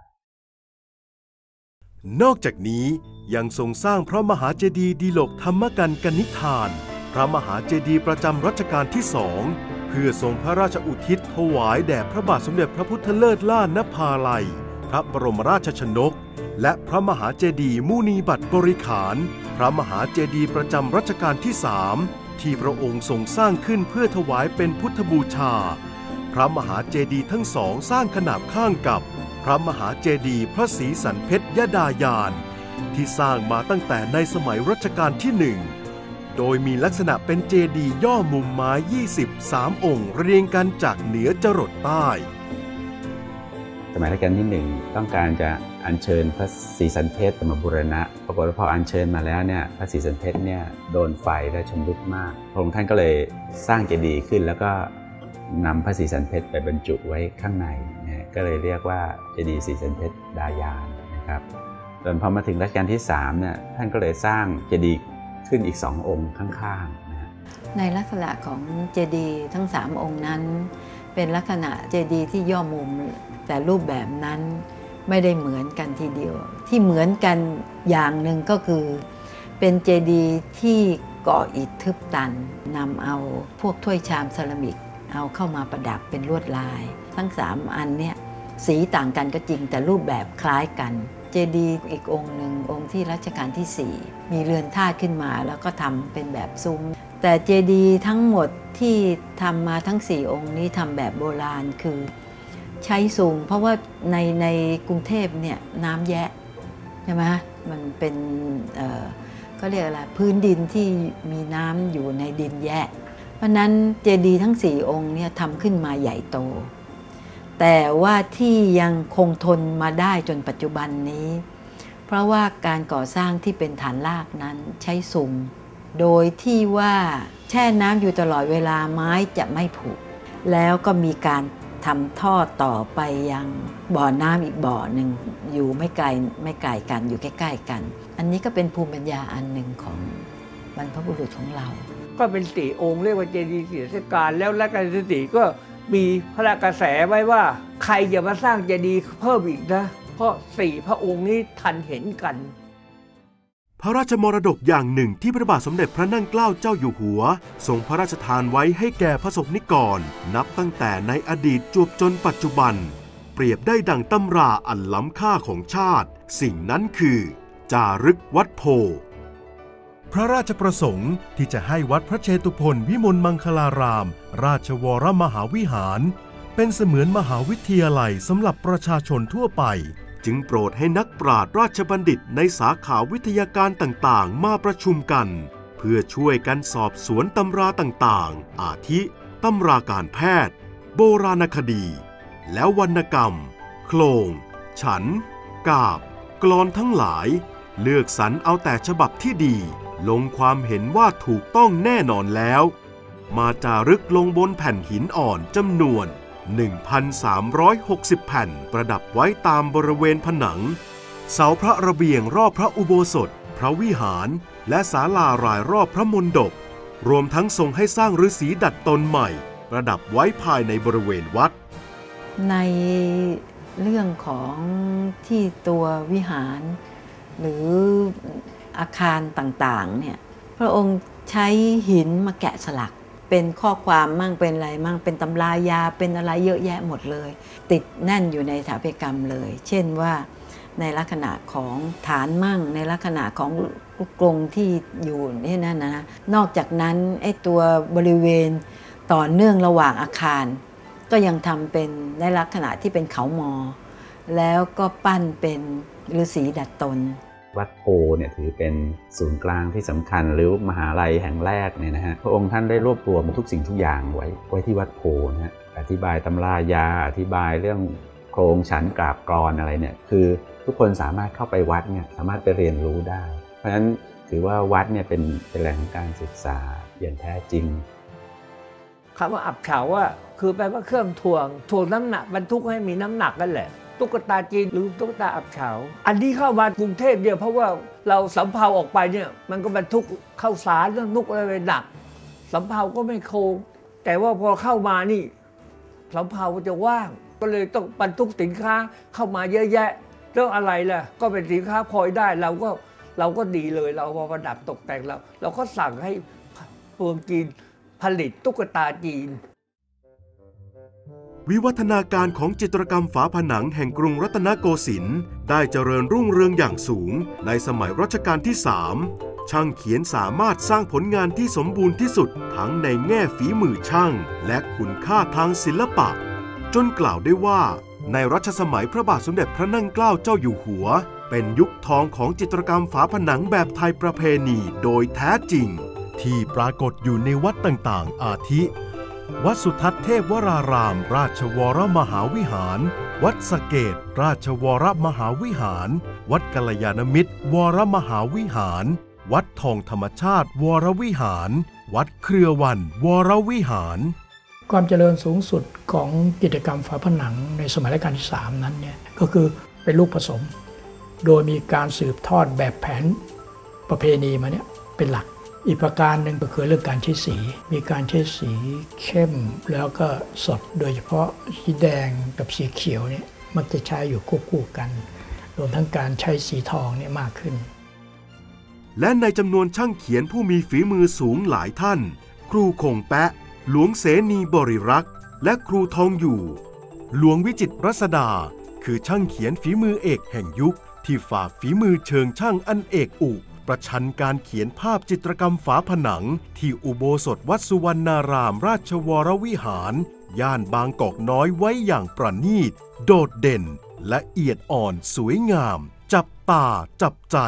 นอกจากนี้ยังทรงสร้างพระมหาเจดีย์ดิโลกธรรมกันกนิษฐานพระมหาเจดีย์ประจำรัชกาลที่สองเพื่อทรงพระราชอุทิศถวายแด่พระบาทสมเด็จพระพุทธเลิศล่านภาลัยพระบรมราชชนกและพระมหาเจดีย์มุนีบัตรบริขารพระมหาเจดีย์ประจำรัชกาลที่สามที่พระองค์ทรงสร้างขึ้นเพื่อถวายเป็นพุทธบูชาพระมหาเจดีย์ทั้งสองสร้างขนาบข้างกับพระมหาเจดีย์พระศรีสันเพชรยดายานที่สร้างมาตั้งแต่ในสมัยรัชกาลที่หนึ่งโดยมีลักษณะเป็นเจดีย์ย่อมุมไม้ยี่สิบสามองค์เรียงกันจากเหนือจรดใต้สมัยรัชกาลที่หนึ่งต้องการจะอัญเชิญพระศรีสันเพชรมาบูรณะปรากฏว่าพออัญเชิญมาแล้วเนี่ยพระศรีสันเพชรเนี่ยโดนไฟและชำรุดมากพระองค์ท่านก็เลยสร้างเจดีย์ขึ้นแล้วก็นำพระศรีสันเพชรไปบรรจุไว้ข้างในนะก็เลยเรียกว่าเจดีย์ศรีสันเพชรดายานนะครับจนพอมาถึงรัชกาลที่สามเนี่ยท่านก็เลยสร้างเจดีย์ขึ้นอีกสององค์ข้างๆนะในลักษณะของเจดีย์ทั้งสามองค์นั้นเป็นลักษณะเจดีย์ที่ย่อมุมแต่รูปแบบนั้นไม่ได้เหมือนกันทีเดียวที่เหมือนกันอย่างหนึ่งก็คือเป็นเจดีย์ที่ก่ออิฐทึบตันนำเอาพวกถ้วยชามเซรามิกเอาเข้ามาประดับเป็นลวดลายทั้งสามอันเนี่ยสีต่างกันก็จริงแต่รูปแบบคล้ายกันเจดีย์อีกองค์หนึ่งองค์ที่รัชกาลที่สี่มีเรือนธาตุขึ้นมาแล้วก็ทำเป็นแบบซุ้มแต่เจดีย์ทั้งหมดที่ทำมาทั้งสี่องค์นี้ทำแบบโบราณคือใช้สูงเพราะว่าในในกรุงเทพเนี่ยน้ำแยะใช่ไหมมันเป็นเอ่อเขาเรียกอะไรพื้นดินที่มีน้ำอยู่ในดินแยะเพราะนั้นเจดีย์ทั้งสี่องค์เนี่ยทำขึ้นมาใหญ่โตแต่ว่าที่ยังคงทนมาได้จนปัจจุบันนี้เพราะว่าการก่อสร้างที่เป็นฐานรากนั้นใช้สุ่มโดยที่ว่าแช่น้ำอยู่ตลอดเวลาไม้จะไม่ผุแล้วก็มีการทำท่อต่อไปยังบ่อน้ำอีกบ่อหนึ่งอยู่ไม่ไกลไม่ไกลกันอยู่ใกล้ๆกันอันนี้ก็เป็นภูมิปัญญาอันหนึ่งของบรรพบุรุษของเราก็เป็นสี่องค์เรียกว่าเจดีย์ศรีสันการแล้วรัชกาลที่สี่ก็มีพระราชกระแสไว้ว่าใครจะมาสร้างเจดีย์เพิ่มอีกนะเพราะสี่พระองค์นี้ทันเห็นกันพระราชมรดกอย่างหนึ่งที่พระบาทสมเด็จพระนั่งเกล้าเจ้าอยู่หัวทรงพระราชทานไว้ให้แก่พระสงฆ์นิกรนับตั้งแต่ในอดีตจวบจนปัจจุบันเปรียบได้ดั่งตำราอันล้ำค่าของชาติสิ่งนั้นคือจารึกวัดโพพระราชประสงค์ที่จะให้วัดพระเชตุพนวิมลมังคลารามราชวรมหาวิหารเป็นเสมือนมหาวิทยาลัยสำหรับประชาชนทั่วไปจึงโปรดให้นักปราชญ์ราชบัณฑิตในสาขาวิทยาการต่างๆมาประชุมกันเพื่อช่วยกันสอบสวนตำราต่างๆอาทิตำราการแพทย์โบราณคดีและวรรณกรรมโคลงฉันกาบกลอนทั้งหลายเลือกสรรเอาแต่ฉบับที่ดีลงความเห็นว่าถูกต้องแน่นอนแล้วมาจารึกลงบนแผ่นหินอ่อนจำนวน หนึ่งพันสามร้อยหกสิบ แผ่นประดับไว้ตามบริเวณผนังเสาพระระเบียงรอบพระอุโบสถพระวิหารและศาลารายรอบพระมณฑปรวมทั้งทรงให้สร้างฤาษีดัดตนใหม่ประดับไว้ภายในบริเวณวัดในเรื่องของที่ตัววิหารหรืออาคารต่างๆเนี่ยพระองค์ใช้หินมาแกะสลักเป็นข้อความมั่งเป็นอะไรมั่งเป็นตำรายาเป็นอะไรเยอะแยะหมดเลยติดแน่นอยู่ในสถาปัตยกรรมเลยเช่นว่าในลักษณะของฐานมั่งในลักษณะของลูกกรงที่อยู่นี่นั่นนะนอกจากนั้นไอ้ตัวบริเวณต่อเนื่องระหว่างอาคารก็ยังทำเป็นในลักษณะที่เป็นเขามอแล้วก็ปั้นเป็นฤาษีดัดตนวัดโพเนี่ยถือเป็นศูนย์กลางที่สำคัญหรือมหาลัยแห่งแรกเนี่ยนะฮะพระองค์ท่านได้รวบรวมทุกสิ่งทุกอย่างไว้ไว้ที่วัดโพนะฮะอธิบายตำรายาอธิบายเรื่องโครงฉันกราบกรอนอะไรเนี่ยคือทุกคนสามารถเข้าไปวัดเนี่ยสามารถไปเรียนรู้ได้เพราะฉะนั้นถือว่าวัดเนี่ยเป็นเป็นแหล่งของการศึกษาอย่างแท้จริงคำว่าอับเฉาว่าคือแปลว่าเครื่องถ่วงถ่วงน้ำหนักบรรทุกให้มีน้ำหนักนั่นแหละตุ๊กตาจีนหรือตุ๊กตาอับเฉาอันนี้เข้ามากรุงเทพเนี่ยเพราะว่าเราสำเภาออกไปเนี่ยมันก็บรรทุกข้าวสารเรื่องนุกอะไรไปหนักสำเภาก็ไม่โค้งแต่ว่าพอเข้ามานี่สำเภาจะว่างก็เลยต้องบรรทุกสินค้าเข้ามาเยอะแยะเรื่องอะไรล่ะก็เป็นสินค้าพลอยได้เราก็เราก็ดีเลยเราพอประดับตกแต่งเราเราก็สั่งให้เมืองจีนผลิตตุ๊กตาจีนวิวัฒนาการของจิตรกรรมฝาผนังแห่งกรุงรัตนโกสินทร์ได้เจริญรุ่งเรืองอย่างสูงในสมัยรัชกาลที่สามช่างเขียนสามารถสร้างผลงานที่สมบูรณ์ที่สุดทั้งในแง่ฝีมือช่างและคุณค่าทางศิลปะจนกล่าวได้ว่าในรัชสมัยพระบาทสมเด็จพระนั่งเกล้าเจ้าอยู่หัวเป็นยุคทองของจิตรกรรมฝาผนังแบบไทยประเพณีโดยแท้จริงที่ปรากฏอยู่ในวัดต่างๆอาทิวัดสุทัศน์เทพวรารามราชวรมหาวิหารวัดสะเกษราชวรมหาวิหารวัดกัลยาณมิตรวรมหาวิหารวัดทองธรรมชาติวรวิหารวัดเครือวันวรวิหารความเจริญสูงสุดของกิจกรรมฝาผนังในสมัยรัชกาลที่สามนั้นเนี่ยก็คือเป็นลูกผสมโดยมีการสืบทอดแบบแผนประเพณีมาเนี่ยเป็นหลักอีกประการหนึ่งก็คือเรื่องการใช้สีมีการใช้สีเข้มแล้วก็สดโดยเฉพาะสีแดงกับสีเขียวเนี่ยมักจะใช้อยู่ควบคู่กันรวมทั้งการใช้สีทองเนี่ยมากขึ้นและในจำนวนช่างเขียนผู้มีฝีมือสูงหลายท่านครูคงแปะหลวงเสนีบริรักษ์และครูทองอยู่หลวงวิจิตรรัศดาคือช่างเขียนฝีมือเอกแห่งยุคที่ฝากฝีมือเชิงช่างอันเอกอุประชันการเขียนภาพจิตรกรรมฝาผนังที่อุโบสถวัดสุวรรณารามราชวรวิหารย่านบางกอกน้อยไว้อย่างประณีตโดดเด่นละเอียดอ่อนสวยงามจับตาจับใจ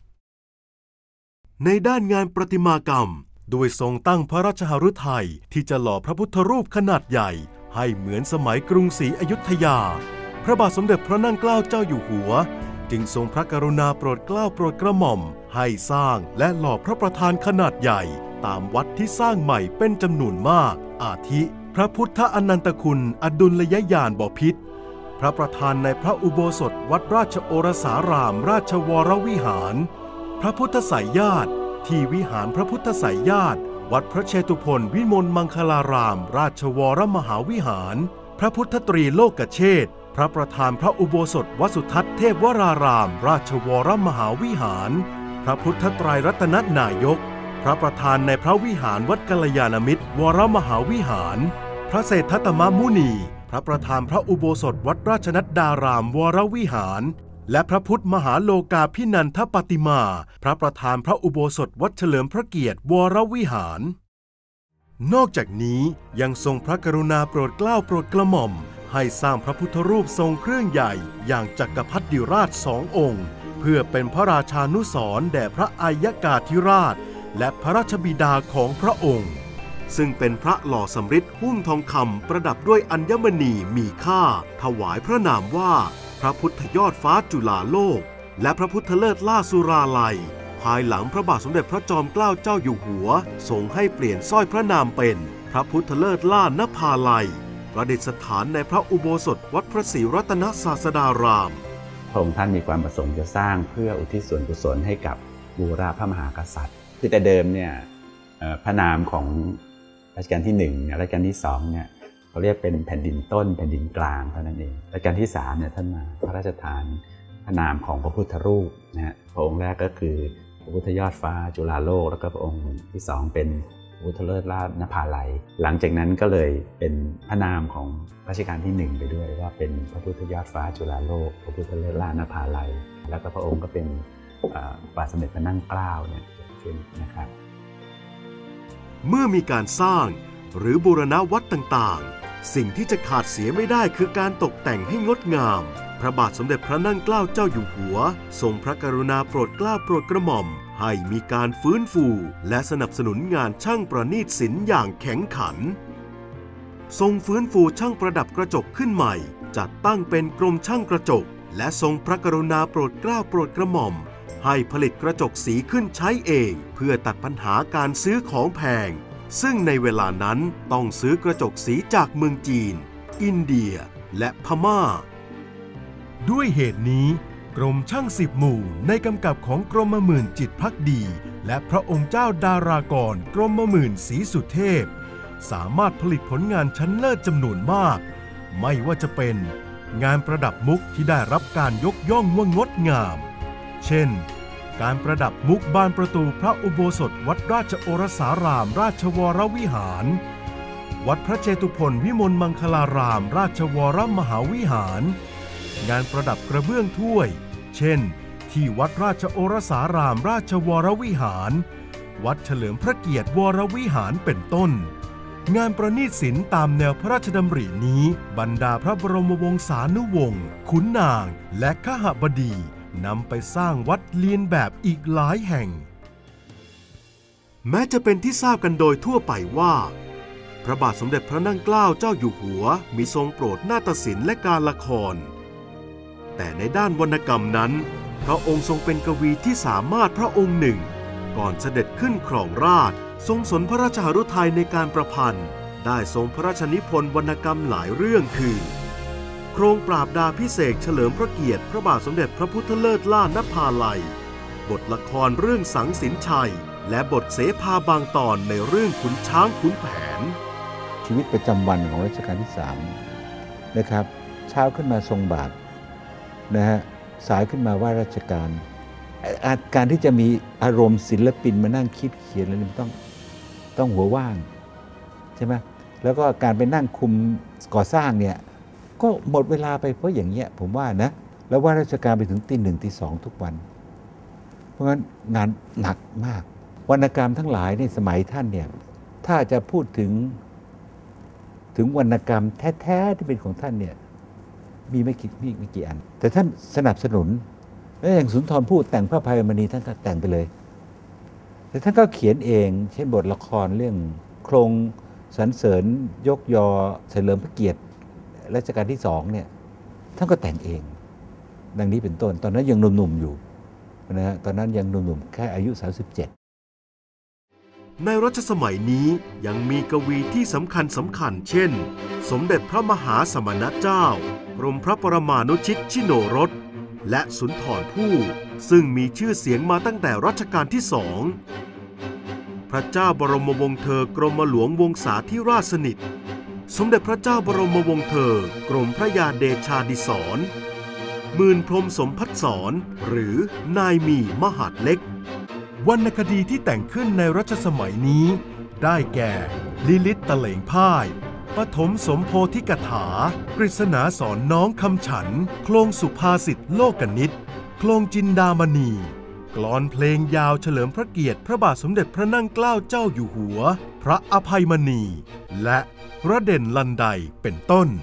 ในด้านงานประติมากรรมโดยทรงตั้งพระราชหฤทัยที่จะหล่อพระพุทธรูปขนาดใหญ่ให้เหมือนสมัยกรุงศรีอยุธยาพระบาทสมเด็จพระนั่งเกล้าเจ้าอยู่หัวจึงทรงพระกรุณาโปรดเกล้าโปรดกระหม่อมให้สร้างและหล่อพระประธานขนาดใหญ่ตามวัดที่สร้างใหม่เป็นจำนวนมากอาทิพระพุทธอนันตคุณอดุลยญาณบพิตรพระประธานในพระอุโบสถวัดราชโอรสารามราชวรวิหารพระพุทธไสยญาติที่วิหารพระพุทธไสยญาติวัดพระเชตุพนวิมลมังคลารามราชวรมหาวิหารพระพุทธตรีโลกเชษฐ์พระประธานพระอุโบสถวัดสุทัศน์เทพวรารามราชวรมหาวิหารพระพุทธไตรรัตนนายกพระประธานในพระวิหารวัดกัลยาณมิตรวรมหาวิหารพระเศรษฐตมมุนีพระประธานพระอุโบสถวัดราชนัดดารามวรวิหารและพระพุทธมหาโลกาภินันทปฏิมาพระประธานพระอุโบสถวัดเฉลิมพระเกียรติวรวิหารนอกจากนี้ยังทรงพระกรุณาโปรดเกล้าโปรดกระหม่อมให้สร้างพระพุทธรูปทรงเครื่องใหญ่อย่างจักรพรรดิราชสององค์เพื่อเป็นพระราชานุสรณ์แด่พระอัยกาธิราชและพระราชบิดาของพระองค์ซึ่งเป็นพระหล่อสำริดหุ้มทองคำประดับด้วยอัญมณีมีค่าถวายพระนามว่าพระพุทธยอดฟ้าจุฬาโลกและพระพุทธเลิศล่าสุราลัยภายหลังพระบาทสมเด็จพระจอมเกล้าเจ้าอยู่หัวทรงให้เปลี่ยนสร้อยพระนามเป็นพระพุทธเลิศล่านภาลัยประดิษฐานในพระอุโบสถวัดพระศรีรัตนศาสดารามพระองค์ท่านมีความประสงค์จะสร้างเพื่ออุทิศส่วนกุศลให้กับบูรพระมหากษัตริย์คือแต่เดิมเนี่ยพระนามของรัชกาลที่หนึ่งเนี่ยรัชกาลที่สองเนี่ยเขาเรียกเป็นแผ่นดินต้นแผ่นดินกลางเท่านั้นเองรัชกาลที่สามเนี่ยท่านมาพระราชทานพระนามของพระพุทธรูปนะฮะพระองค์แรกก็คือพระพุทธยอดฟ้าจุฬาโลกแล้วก็พระองค์ที่สองเป็นพระพุทธเลิศล่านภาลัยหลังจากนั้นก็เลยเป็นพระนามของรัชกาลที่หนึ่งไปด้วยว่าเป็นพระพุทธยอดฟ้าจุฬาโลกพระพุทธเลิศล่านภาลัยแล้วก็พระองค์ก็เป็นพระบาทสมเด็จพระนั่งเกล้าเนี่ยขึ้นนะครับเมื่อมีการสร้างหรือบูรณะวัดต่างๆสิ่งที่จะขาดเสียไม่ได้คือการตกแต่งให้งดงามพระบาทสมเด็จพระนั่งเกล้าเจ้าอยู่หัวทรงพระกรุณาโปรดเกล้าโปรดกระหม่อมให้มีการฟื้นฟูและสนับสนุนงานช่างประณีตศิลป์อย่างแข็งขันทรงฟื้นฟูช่างประดับกระจกขึ้นใหม่จัดตั้งเป็นกรมช่างกระจกและทรงพระกรุณาโปรดเกล้าโปรดกระหม่อมให้ผลิตกระจกสีขึ้นใช้เองเพื่อตัดปัญหาการซื้อของแพงซึ่งในเวลานั้นต้องซื้อกระจกสีจากเมืองจีนอินเดียและพม่าด้วยเหตุนี้กรมช่างสิบหมู่ในกำกับของกรมหมื่นจิตภักดีและพระองค์เจ้าดารากรกรมหมื่นศรีสุเทพสามารถผลิตผลงานชั้นเลิศจำนวนมากไม่ว่าจะเป็นงานประดับมุกที่ได้รับการยกย่องว่างดงามเช่นการประดับมุกบานประตูพระอุโบสถวัดราชโอรสารามราชวรวิหารวัดพระเชตุพนวิมลมังคลารามราชวรมหาวิหารงานประดับกระเบื้องถ้วยเช่นทที่วัดราชโอรสารามราชวรวิหารวัดเฉลิมพระเกียรติวรวิหารเป็นต้นงานประณีตศิลป์ตามแนวพระราชดำรินี้บรรดาพระบรมวงศานุวงศ์ขุนนางและขหบดีนำไปสร้างวัดเลียนแบบอีกหลายแห่งแม้จะเป็นที่ทราบกันโดยทั่วไปว่าพระบาทสมเด็จพระนั่งเกล้าเจ้าอยู่หัวมีทรงโปรดนาฏศิลป์และการละครแต่ในด้านวรรณกรรมนั้นพระองค์ทรงเป็นกวีที่สามารถพระองค์หนึ่งก่อนเสด็จขึ้นครองราชย์ทรงสนพระราชหฤทัยในการประพันธ์ได้ทรงพระราชนิพนธ์วรรณกรรมหลายเรื่องคือโครงปราบดาพิเศษเฉลิมพระเกียรติพระบาทสมเด็จพระพุทธเลิศล่านภาลัยบทละครเรื่องสังสินชัยและบทเสภาบางตอนในเรื่องขุนช้างขุนแผนชีวิตประจำวันของรัชกาลที่สามนะครับเช้าขึ้นมาทรงบาทนะฮะสายขึ้นมาว่าราชการการที่จะมีอารมณ์ศิลปินมานั่งคิดเขียนอะไรมันต้องต้องหัวว่างใช่ไหมแล้วก็การไปนั่งคุมก่อสร้างเนี่ยก็หมดเวลาไปเพราะอย่างเงี้ยผมว่านะแล้วว่าราชการไปถึงตีหนึ่งตีสองทุกวันเพราะงั้นงานหนักมากวรรณกรรมทั้งหลายในสมัยท่านเนี่ยถ้าจะพูดถึงถึงวรรณกรรมแท้ๆที่เป็นของท่านเนี่ยมีไม่กี่มีไม่กี่อันแต่ท่านสนับสนุนแล้วอย่างสุนทรภู่แต่งพระอภัยมณีท่านก็แต่งไปเลยแต่ท่านก็เขียนเองเช่นบทละครเรื่องโครงสรรเสริญยกยอเฉลิมพระเกียรติรัชกาลที่สองเนี่ยท่านก็แต่งเองดังนี้เป็นต้นตอนนั้นยังหนุ่มๆอยู่นะฮะตอนนั้นยังหนุ่มๆแค่อายุสามสิบเจ็ดในรัชสมัยนี้ยังมีกวีที่สำคัญสำคัญเช่นสมเด็จพระมหาสมณเจ้ากรมพระปรมานุชิตชิโนรสและสุนทรภู่ซึ่งมีชื่อเสียงมาตั้งแต่รัชกาลที่สองพระเจ้าบรมวงศ์เธอกรมหลวงวงศาธิราชสนิทสมเด็จพระเจ้าบรมวงศ์เธอกรมพระยาเดชาดิศรหมื่นพรหมสมพัฒสรหรือนายมีมหาดเล็กวรรณคดีที่แต่งขึ้นในรัชสมัยนี้ได้แก่ลิลิตตะเหลงพ่ายปฐมสมโพธิกถากฤษณาสอนน้องคำฉันโคลงสุภาษิตโลกนิตโคลงจินดามณีกลอนเพลงยาวเฉลิมพระเกียรติพระบาทสมเด็จพระนั่งเกล้าเจ้าอยู่หัวพระอภัยมณีและพระเด่นลันไดเป็นต้น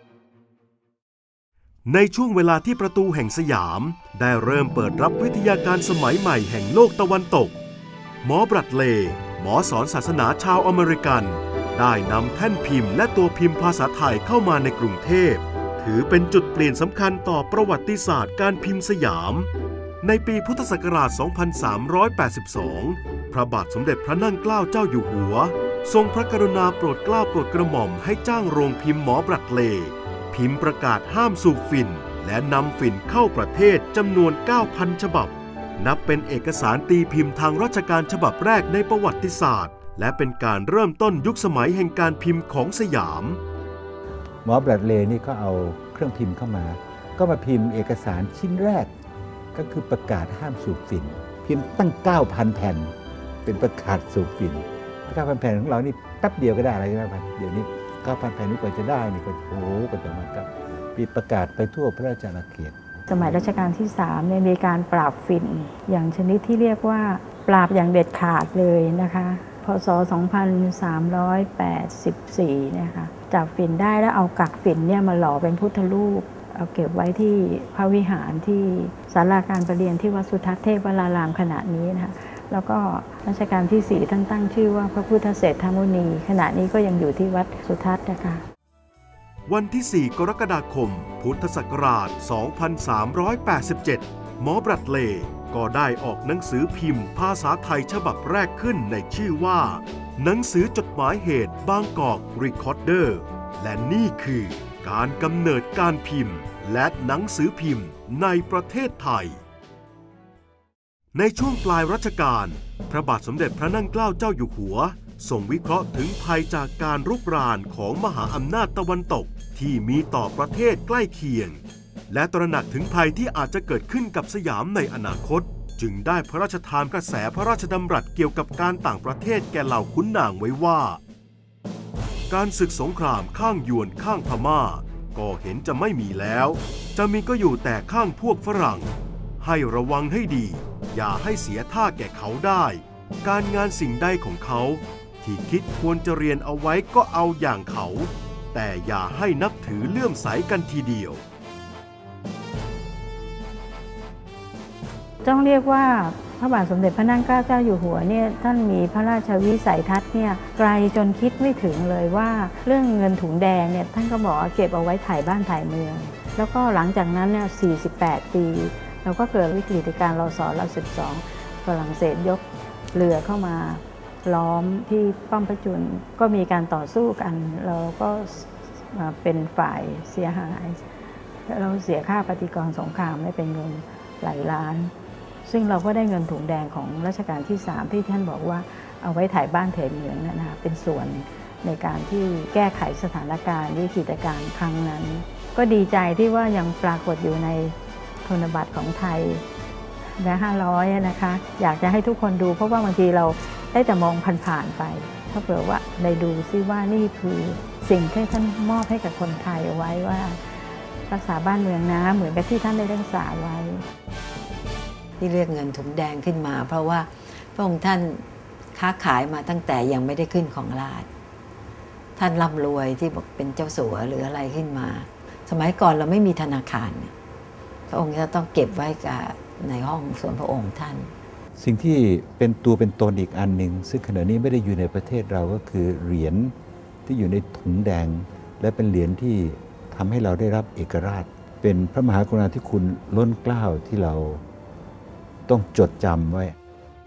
ในช่วงเวลาที่ประตูแห่งสยามได้เริ่มเปิดรับวิทยาการสมัยใหม่แห่งโลกตะวันตกหมอบรัดเลย์หมอสอนศาสนาชาวอเมริกันได้นำแท่นพิมพ์และตัวพิมพ์ภาษาไทยเข้ามาในกรุงเทพถือเป็นจุดเปลี่ยนสำคัญต่อประวัติศาสตร์การพิมพ์สยามในปีพุทธศักราช สองพันสามร้อยแปดสิบสอง พระบาทสมเด็จพระนั่งเกล้าเจ้าอยู่หัวทรงพระกรุณาโปรดเกล้าโปรดกระหม่อมให้จ้างโรงพิมพ์หมอบรัดเลย์พิมพ์ประกาศห้ามสูบฝิ่นและนำฝิ่นเข้าประเทศจำนวน เก้าพัน ฉบับนับเป็นเอกสารตีพิมพ์ทางราชการฉบับแรกในประวัติศาสตร์และเป็นการเริ่มต้นยุคสมัยแห่งการพิมพ์ของสยามหมอบรัดเลย์นี่ก็เอาเครื่องพิมพ์เข้ามาก็มาพิมพ์เอกสารชิ้นแรกก็คือประกาศห้ามสูบฝิ่นพิมพ์ตั้ง เก้าพัน แผ่นเป็นประกาศสูบฝิ่น เก้าพัน แผ่นของเรานี่แป๊บเดียวก็ได้อะไรใช่ไหมครับเดี๋ยวนี้ เก้าพัน แผ่นนี่กว่าจะได้นี่ก็โอ้โหกว่าจะมาครับปีประกาศไปทั่วพระราชอาณาเขตสมัยรัชกาลที่สามเนี่ยมีการปราบฝิ่นอย่างชนิดที่เรียกว่าปราบอย่างเด็ดขาดเลยนะคะพ.ศ. สองพันสามร้อยแปดสิบสี่เนี่ยค่ะจับฝิ่นได้แล้วเอากักฝิ่นเนี่ยมาหล่อเป็นพุทธรูปเอาเก็บไว้ที่พระวิหารที่ศาลาการประเรียนที่วัดสุทัศน์เทพวรารามขณะนี้นะคะแล้วก็รัชกาลที่สี่ท่านตั้งชื่อว่าพระพุทธเศรษฐมุนีขณะนี้ก็ยังอยู่ที่วัดสุทัศน์นะคะวันที่สี่กรกฎาคมพุทธศักราชสองพันสามร้อยแปดสิบเจ็ดหมอบรัดเลย์ก็ได้ออกหนังสือพิมพ์ภาษาไทยฉบับแรกขึ้นในชื่อว่าหนังสือจดหมายเหตุบางกอกรีคอร์เดอร์และนี่คือการกำเนิดการพิมพ์และหนังสือพิมพ์ในประเทศไทยในช่วงปลายรัชกาลพระบาทสมเด็จพระนั่งเกล้าเจ้าอยู่หัวทรงวิเคราะห์ถึงภัยจากการรุกรานของมหาอำนาจตะวันตกที่มีต่อประเทศใกล้เคียงและตระหนักถึงภัยที่อาจจะเกิดขึ้นกับสยามในอนาคตจึงได้พระราชทานกระแสพระราชดำรัสเกี่ยวกับการต่างประเทศแก่เหล่าขุนนางไว้ว่าการศึกสงครามข้างยวนข้างพม่าก็เห็นจะไม่มีแล้วจะมีก็อยู่แต่ข้างพวกฝรั่งให้ระวังให้ดีอย่าให้เสียท่าแก่เขาได้การงานสิ่งใดของเขาที่คิดควรจะเรียนเอาไว้ก็เอาอย่างเขาแต่อย่าให้นับถือเลื่อมใสกันทีเดียวต้องเรียกว่าพระบาทสมเด็จพระนั่งเกล้าเจ้าอยู่หัวเนี่ยท่านมีพระราชวิสัยทัศน์เนี่ยไกลจนคิดไม่ถึงเลยว่าเรื่องเงินถุงแดงเนี่ยท่านก็บอกเก็บเอาไว้ถ่ายบ้านถ่ายเมืองแล้วก็หลังจากนั้นเนี่ยสี่สิบแปดปีเราก็เกิดวิกฤตการณ์รศรสิบสองฝรั่งเศสยกเรือเข้ามาล้อมที่ป้อมพระจุลก็มีการต่อสู้กันเราก็เป็นฝ่ายเสียหายเราเสียค่าปฏิกรณ์สงครามได้เป็นเงินหลายล้านซึ่งเราก็ได้เงินถุงแดงของรัชกาลที่สามที่ท่านบอกว่าเอาไว้ถ่ายบ้านถ่ายเมืองนั่นนะคะเป็นส่วนในการที่แก้ไขสถานการณ์วิกฤตการณ์ครั้งนั้นก็ดีใจที่ว่ายังปรากฏอยู่ในธนบัตรของไทยแบงค์ห้าร้อยนะคะอยากจะให้ทุกคนดูเพราะว่าบางทีเราได้แต่มองผ่านๆไปถ้าเผื่อว่าได้ดูซิว่านี่คือสิ่งที่ท่านมอบให้กับคนไทยเอาไว้ว่ารักษาบ้านเมืองนะเหมือนกับที่ท่านได้รักษาไว้ที่เรียกเงินถุงแดงขึ้นมาเพราะว่าพระองค์ท่านค้าขายมาตั้งแต่ยังไม่ได้ขึ้นของราชย์ท่านร่ำรวยที่บอกเป็นเจ้าสัวหรืออะไรขึ้นมาสมัยก่อนเราไม่มีธนาคารพระองค์จะต้องเก็บไว้กับในห้องส่วนพระองค์ท่านสิ่งที่เป็นตัวเป็นตนอีกอันหนึ่งซึ่งขณะนี้ไม่ได้อยู่ในประเทศเราก็คือเหรียญที่อยู่ในถุงแดงและเป็นเหรียญที่ทำให้เราได้รับเอกราชเป็นพระมหากรุณาธิคุณล้นเกล้าที่เราต้องจดจำไว้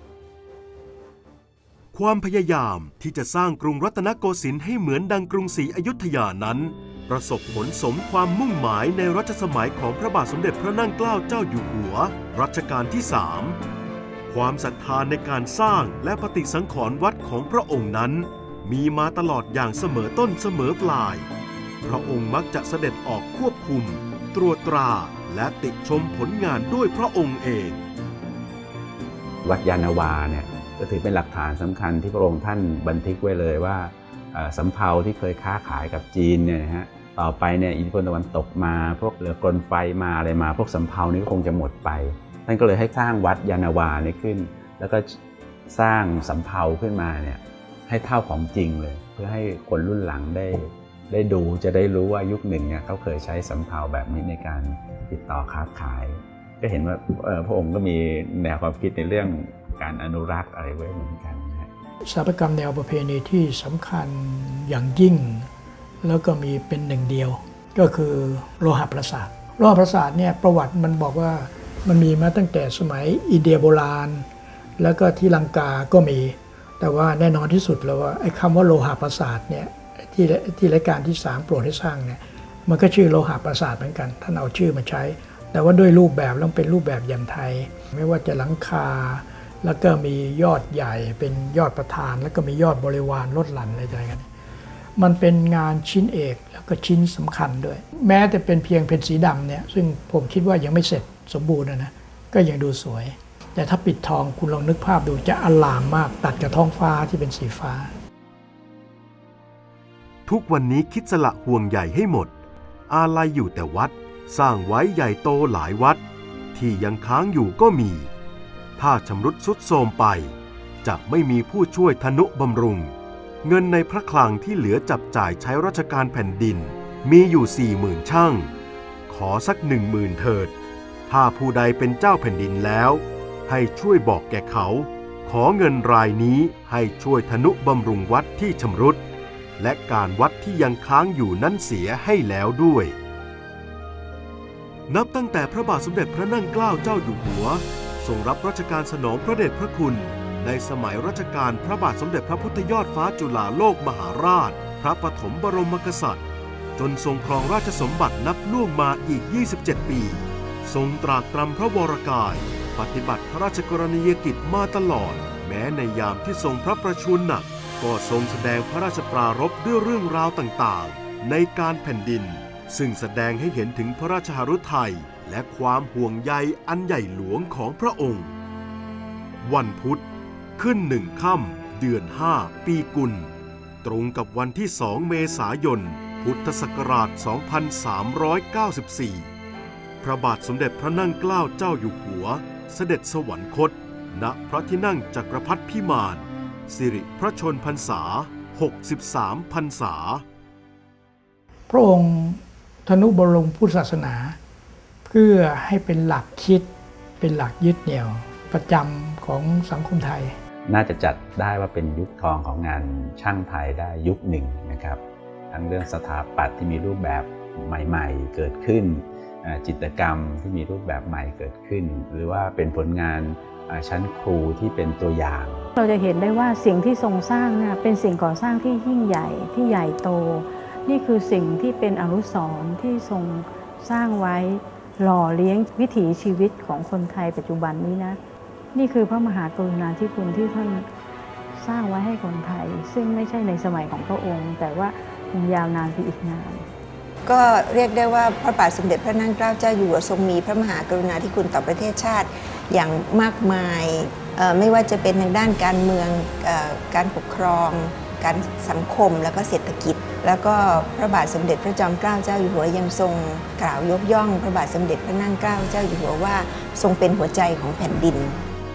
ความพยายามที่จะสร้างกรุงรัตนโกสินทร์ให้เหมือนดังกรุงศรีอยุธยานั้นประสบผลสมความมุ่งหมายในรัชสมัยของพระบาทสมเด็จพระนั่งเกล้าเจ้าอยู่หัวรัชกาลที่สามความศรัทธาในการสร้างและปฏิสังขรณ์วัดของพระองค์นั้นมีมาตลอดอย่างเสมอต้นเสมอปลายพระองค์มักจะเสด็จออกควบคุมตรวจตราและติชมผลงานด้วยพระองค์เองวัดยานาวาเนี่ยก็ถือเป็นหลักฐานสำคัญที่พระองค์ท่านบันทึกไว้เลยว่าสำเภาที่เคยค้าขายกับจีนเนี่ยนะฮะต่อไปเนี่ยอิทธิพลตะวันตกมาพวกเรือกลไฟมาอะไรมาพวกสำเภานี้ก็คงจะหมดไปท่านก็เลยให้สร้างวัดยานาวาเนี่ยขึ้นแล้วก็สร้างสำเภาขึ้นมาเนี่ยให้เท่าของจริงเลยเพื่อให้คนรุ่นหลังได้ได้ดูจะได้รู้ว่ายุคหนึ่งเนี่ยเขาเคยใช้สำเภาแบบนี้ในการติดต่อค้าขายก็เห็นว่าพระองค์ก็มีแนวความคิดในเรื่องการอนุรักษ์อะไรไว้เหมือนกันนะสถาปัตยกรรมแนวประเพณีที่สำคัญอย่างยิ่งแล้วก็มีเป็นหนึ่งเดียวก็คือโลหะปราสาทโลหะปราสาทเนี่ยประวัติมันบอกว่ามันมีมาตั้งแต่สมัยอินเดียโบราณแล้วก็ที่ลังกาก็มีแต่ว่าแน่นอนที่สุดแล้วว่าไอ้คำว่าโลหะปราสาทเนี่ยที่ที่รัชกาลที่สามโปรดให้สร้างเนี่ยมันก็ชื่อโลหะปราสาทเหมือนกันท่านเอาชื่อมาใช้แต่ว่าด้วยรูปแบบต้องเป็นรูปแบบยันไทยไม่ว่าจะหลังคาแล้วก็มียอดใหญ่เป็นยอดประธานแล้วก็มียอดบริวารลดหลั่นอะไรต่างกันมันเป็นงานชิ้นเอกแล้วก็ชิ้นสำคัญด้วยแม้แต่เป็นเพียงเป็นสีดำเนี่ยซึ่งผมคิดว่ายังไม่เสร็จสมบูรณ์นะก็ยังดูสวยแต่ถ้าปิดทองคุณลองนึกภาพดูจะอลามมากตัดกับท้องฟ้าที่เป็นสีฟ้าทุกวันนี้คิดสละห่วงใหญ่ให้หมดอาลัยอยู่แต่วัดสร้างไว้ใหญ่โตหลายวัดที่ยังค้างอยู่ก็มีถ้าชำรุดทรุดโทรมไปจะไม่มีผู้ช่วยทนุบำรุงเงินในพระคลังที่เหลือจับจ่ายใช้ราชการแผ่นดินมีอยู่สี่หมื่นช่างขอสักหนึ่งหมื่นเถิดถ้าผู้ใดเป็นเจ้าแผ่นดินแล้วให้ช่วยบอกแก่เขาขอเงินรายนี้ให้ช่วยทนุบำรุงวัดที่ชำรุดและการวัดที่ยังค้างอยู่นั้นเสียให้แล้วด้วยนับตั้งแต่พระบาทสมเด็จพระนั่งเกล้าเจ้าอยู่หัวทรงรับราชการสนองพระเดชพระคุณในสมัยรัชกาลพระบาทสมเด็จพระพุทธยอดฟ้าจุฬาโลกมหาราชพระปฐมบรมกษัตริย์จนทรงครองราชสมบัตินับล่วงมาอีกยี่สิบเจ็ดปีทรงตรากตรำพระวรกายปฏิบัติพระราชกรณียกิจมาตลอดแม้ในยามที่ทรงพระประชวรหนักก็ทรงแสดงพระราชปรารภด้วยเรื่องราวต่างๆในการแผ่นดินซึ่งแสดงให้เห็นถึงพระราชหฤทัยและความห่วงใยอันใหญ่หลวงของพระองค์วันพุธขึ้นหนึ่งค่ำเดือนห้าปีกุลตรงกับวันที่สองเมษายนพุทธศักราชสองพันสามร้อยเก้าสิบสี่พพระบาทสมเด็จพระนั่งเกล้าเจ้าอยู่หัวเสด็จสวรรคตณพระที่นั่งจักรพรรดิพิมานสิริพระชนพรรษาหกสิบสามพรรษาพระองค์ทนุบรมพุทธศาสนาเพื่อให้เป็นหลักคิดเป็นหลักยึดเหนี่ยวประจำของสังคมไทยน่าจะจัดได้ว่าเป็นยุคทองของงานช่างไทยได้ยุคหนึ่งนะครับทั้งเรื่องสถาปัตย์ที่มีรูปแบบใหม่ๆเกิดขึ้นจิตรกรรมที่มีรูปแบบใหม่เกิดขึ้นหรือว่าเป็นผลงานชั้นครูที่เป็นตัวอย่างเราจะเห็นได้ว่าสิ่งที่ทรงสร้างเนี่ยเป็นสิ่งก่อสร้างที่ยิ่งใหญ่ที่ใหญ่โตนี่คือสิ่งที่เป็นอนุสรณ์ที่ทรงสร้างไว้หล่อเลี้ยงวิถีชีวิตของคนไทยปัจจุบันนี้นะนี่คือพระมหากรุณาธิคุณที่ท่านสร้างไว้ให้คนไทยซึ่งไม่ใช่ในสมัยของพระองค์แต่ว่าคงยาวนานไปอีกนานก็เรียกได้ว่าพระบาทสมเด็จพระนั่งเกล้าเจ้าอยู่หัวทรงมีพระมหากรุณาธิคุณต่อประเทศชาติอย่างมากมายไม่ว่าจะเป็นทางด้านการเมืองการปกครองการสังคมแล้วก็เศรษฐกิจแล้วก็พระบาทสมเด็จพระจอมเกล้าเจ้าอยู่หัวยังทรงกล่าวยกย่องพระบาทสมเด็จพระนั่งเกล้าเจ้าอยู่หัวว่าทรงเป็นหัวใจของแผ่นดิน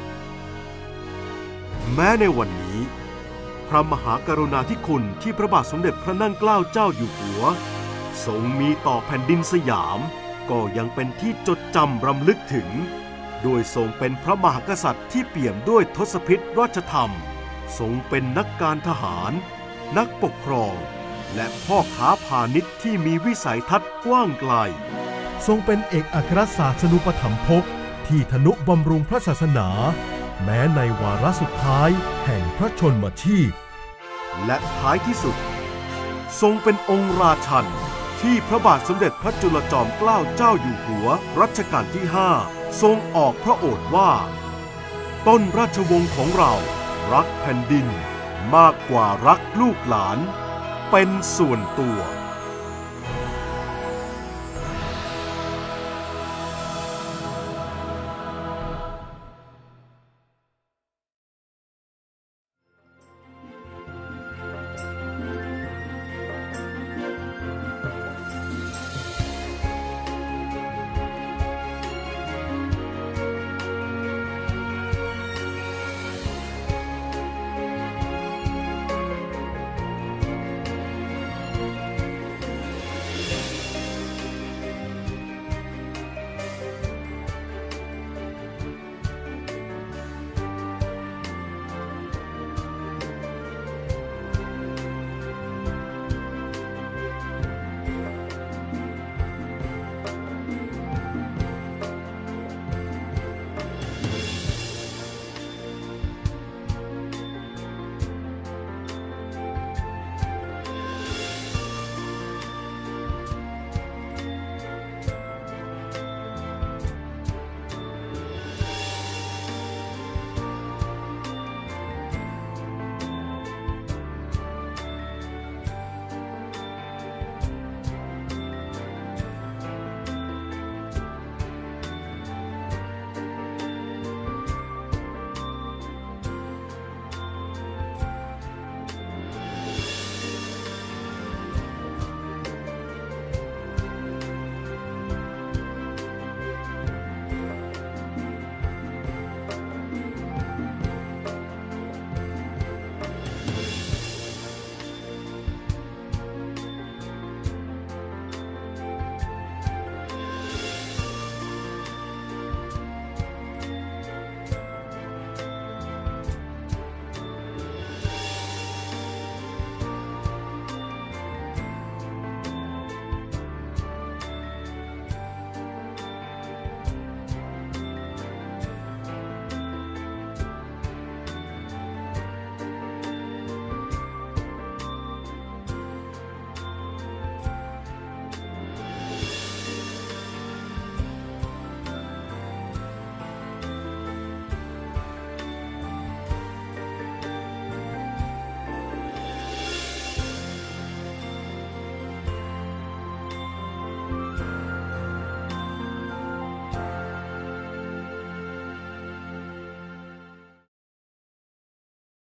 แม้ในวันนี้พระมหากรุณาธิคุณที่พระบาทสมเด็จพระนั่งเกล้าเจ้าอยู่หัวทรงมีต่อแผ่นดินสยามก็ยังเป็นที่จดจำรำลึกถึงโดยทรงเป็นพระมหากษัตริย์ที่เปี่ยมด้วยทศพิธราชธรรมทรงเป็นนักการทหารนักปกครองและพ่อค้าพาณิชย์ที่มีวิสัยทัศน์กว้างไกลทรงเป็นเอกอัครศาสนูปถัมภกที่ทนุบำรุงพระศาสนาแม้ในวาระสุดท้ายแห่งพระชนมชีพและท้ายที่สุดทรงเป็นองค์ราชันที่พระบาทสมเด็จพระจุลจอมเกล้าเจ้าอยู่หัวรัชกาลที่ห้าทรงออกพระโอษฐ์ว่าต้นราชวงศ์ของเรารักแผ่นดินมากกว่ารักลูกหลานเป็นส่วนตัว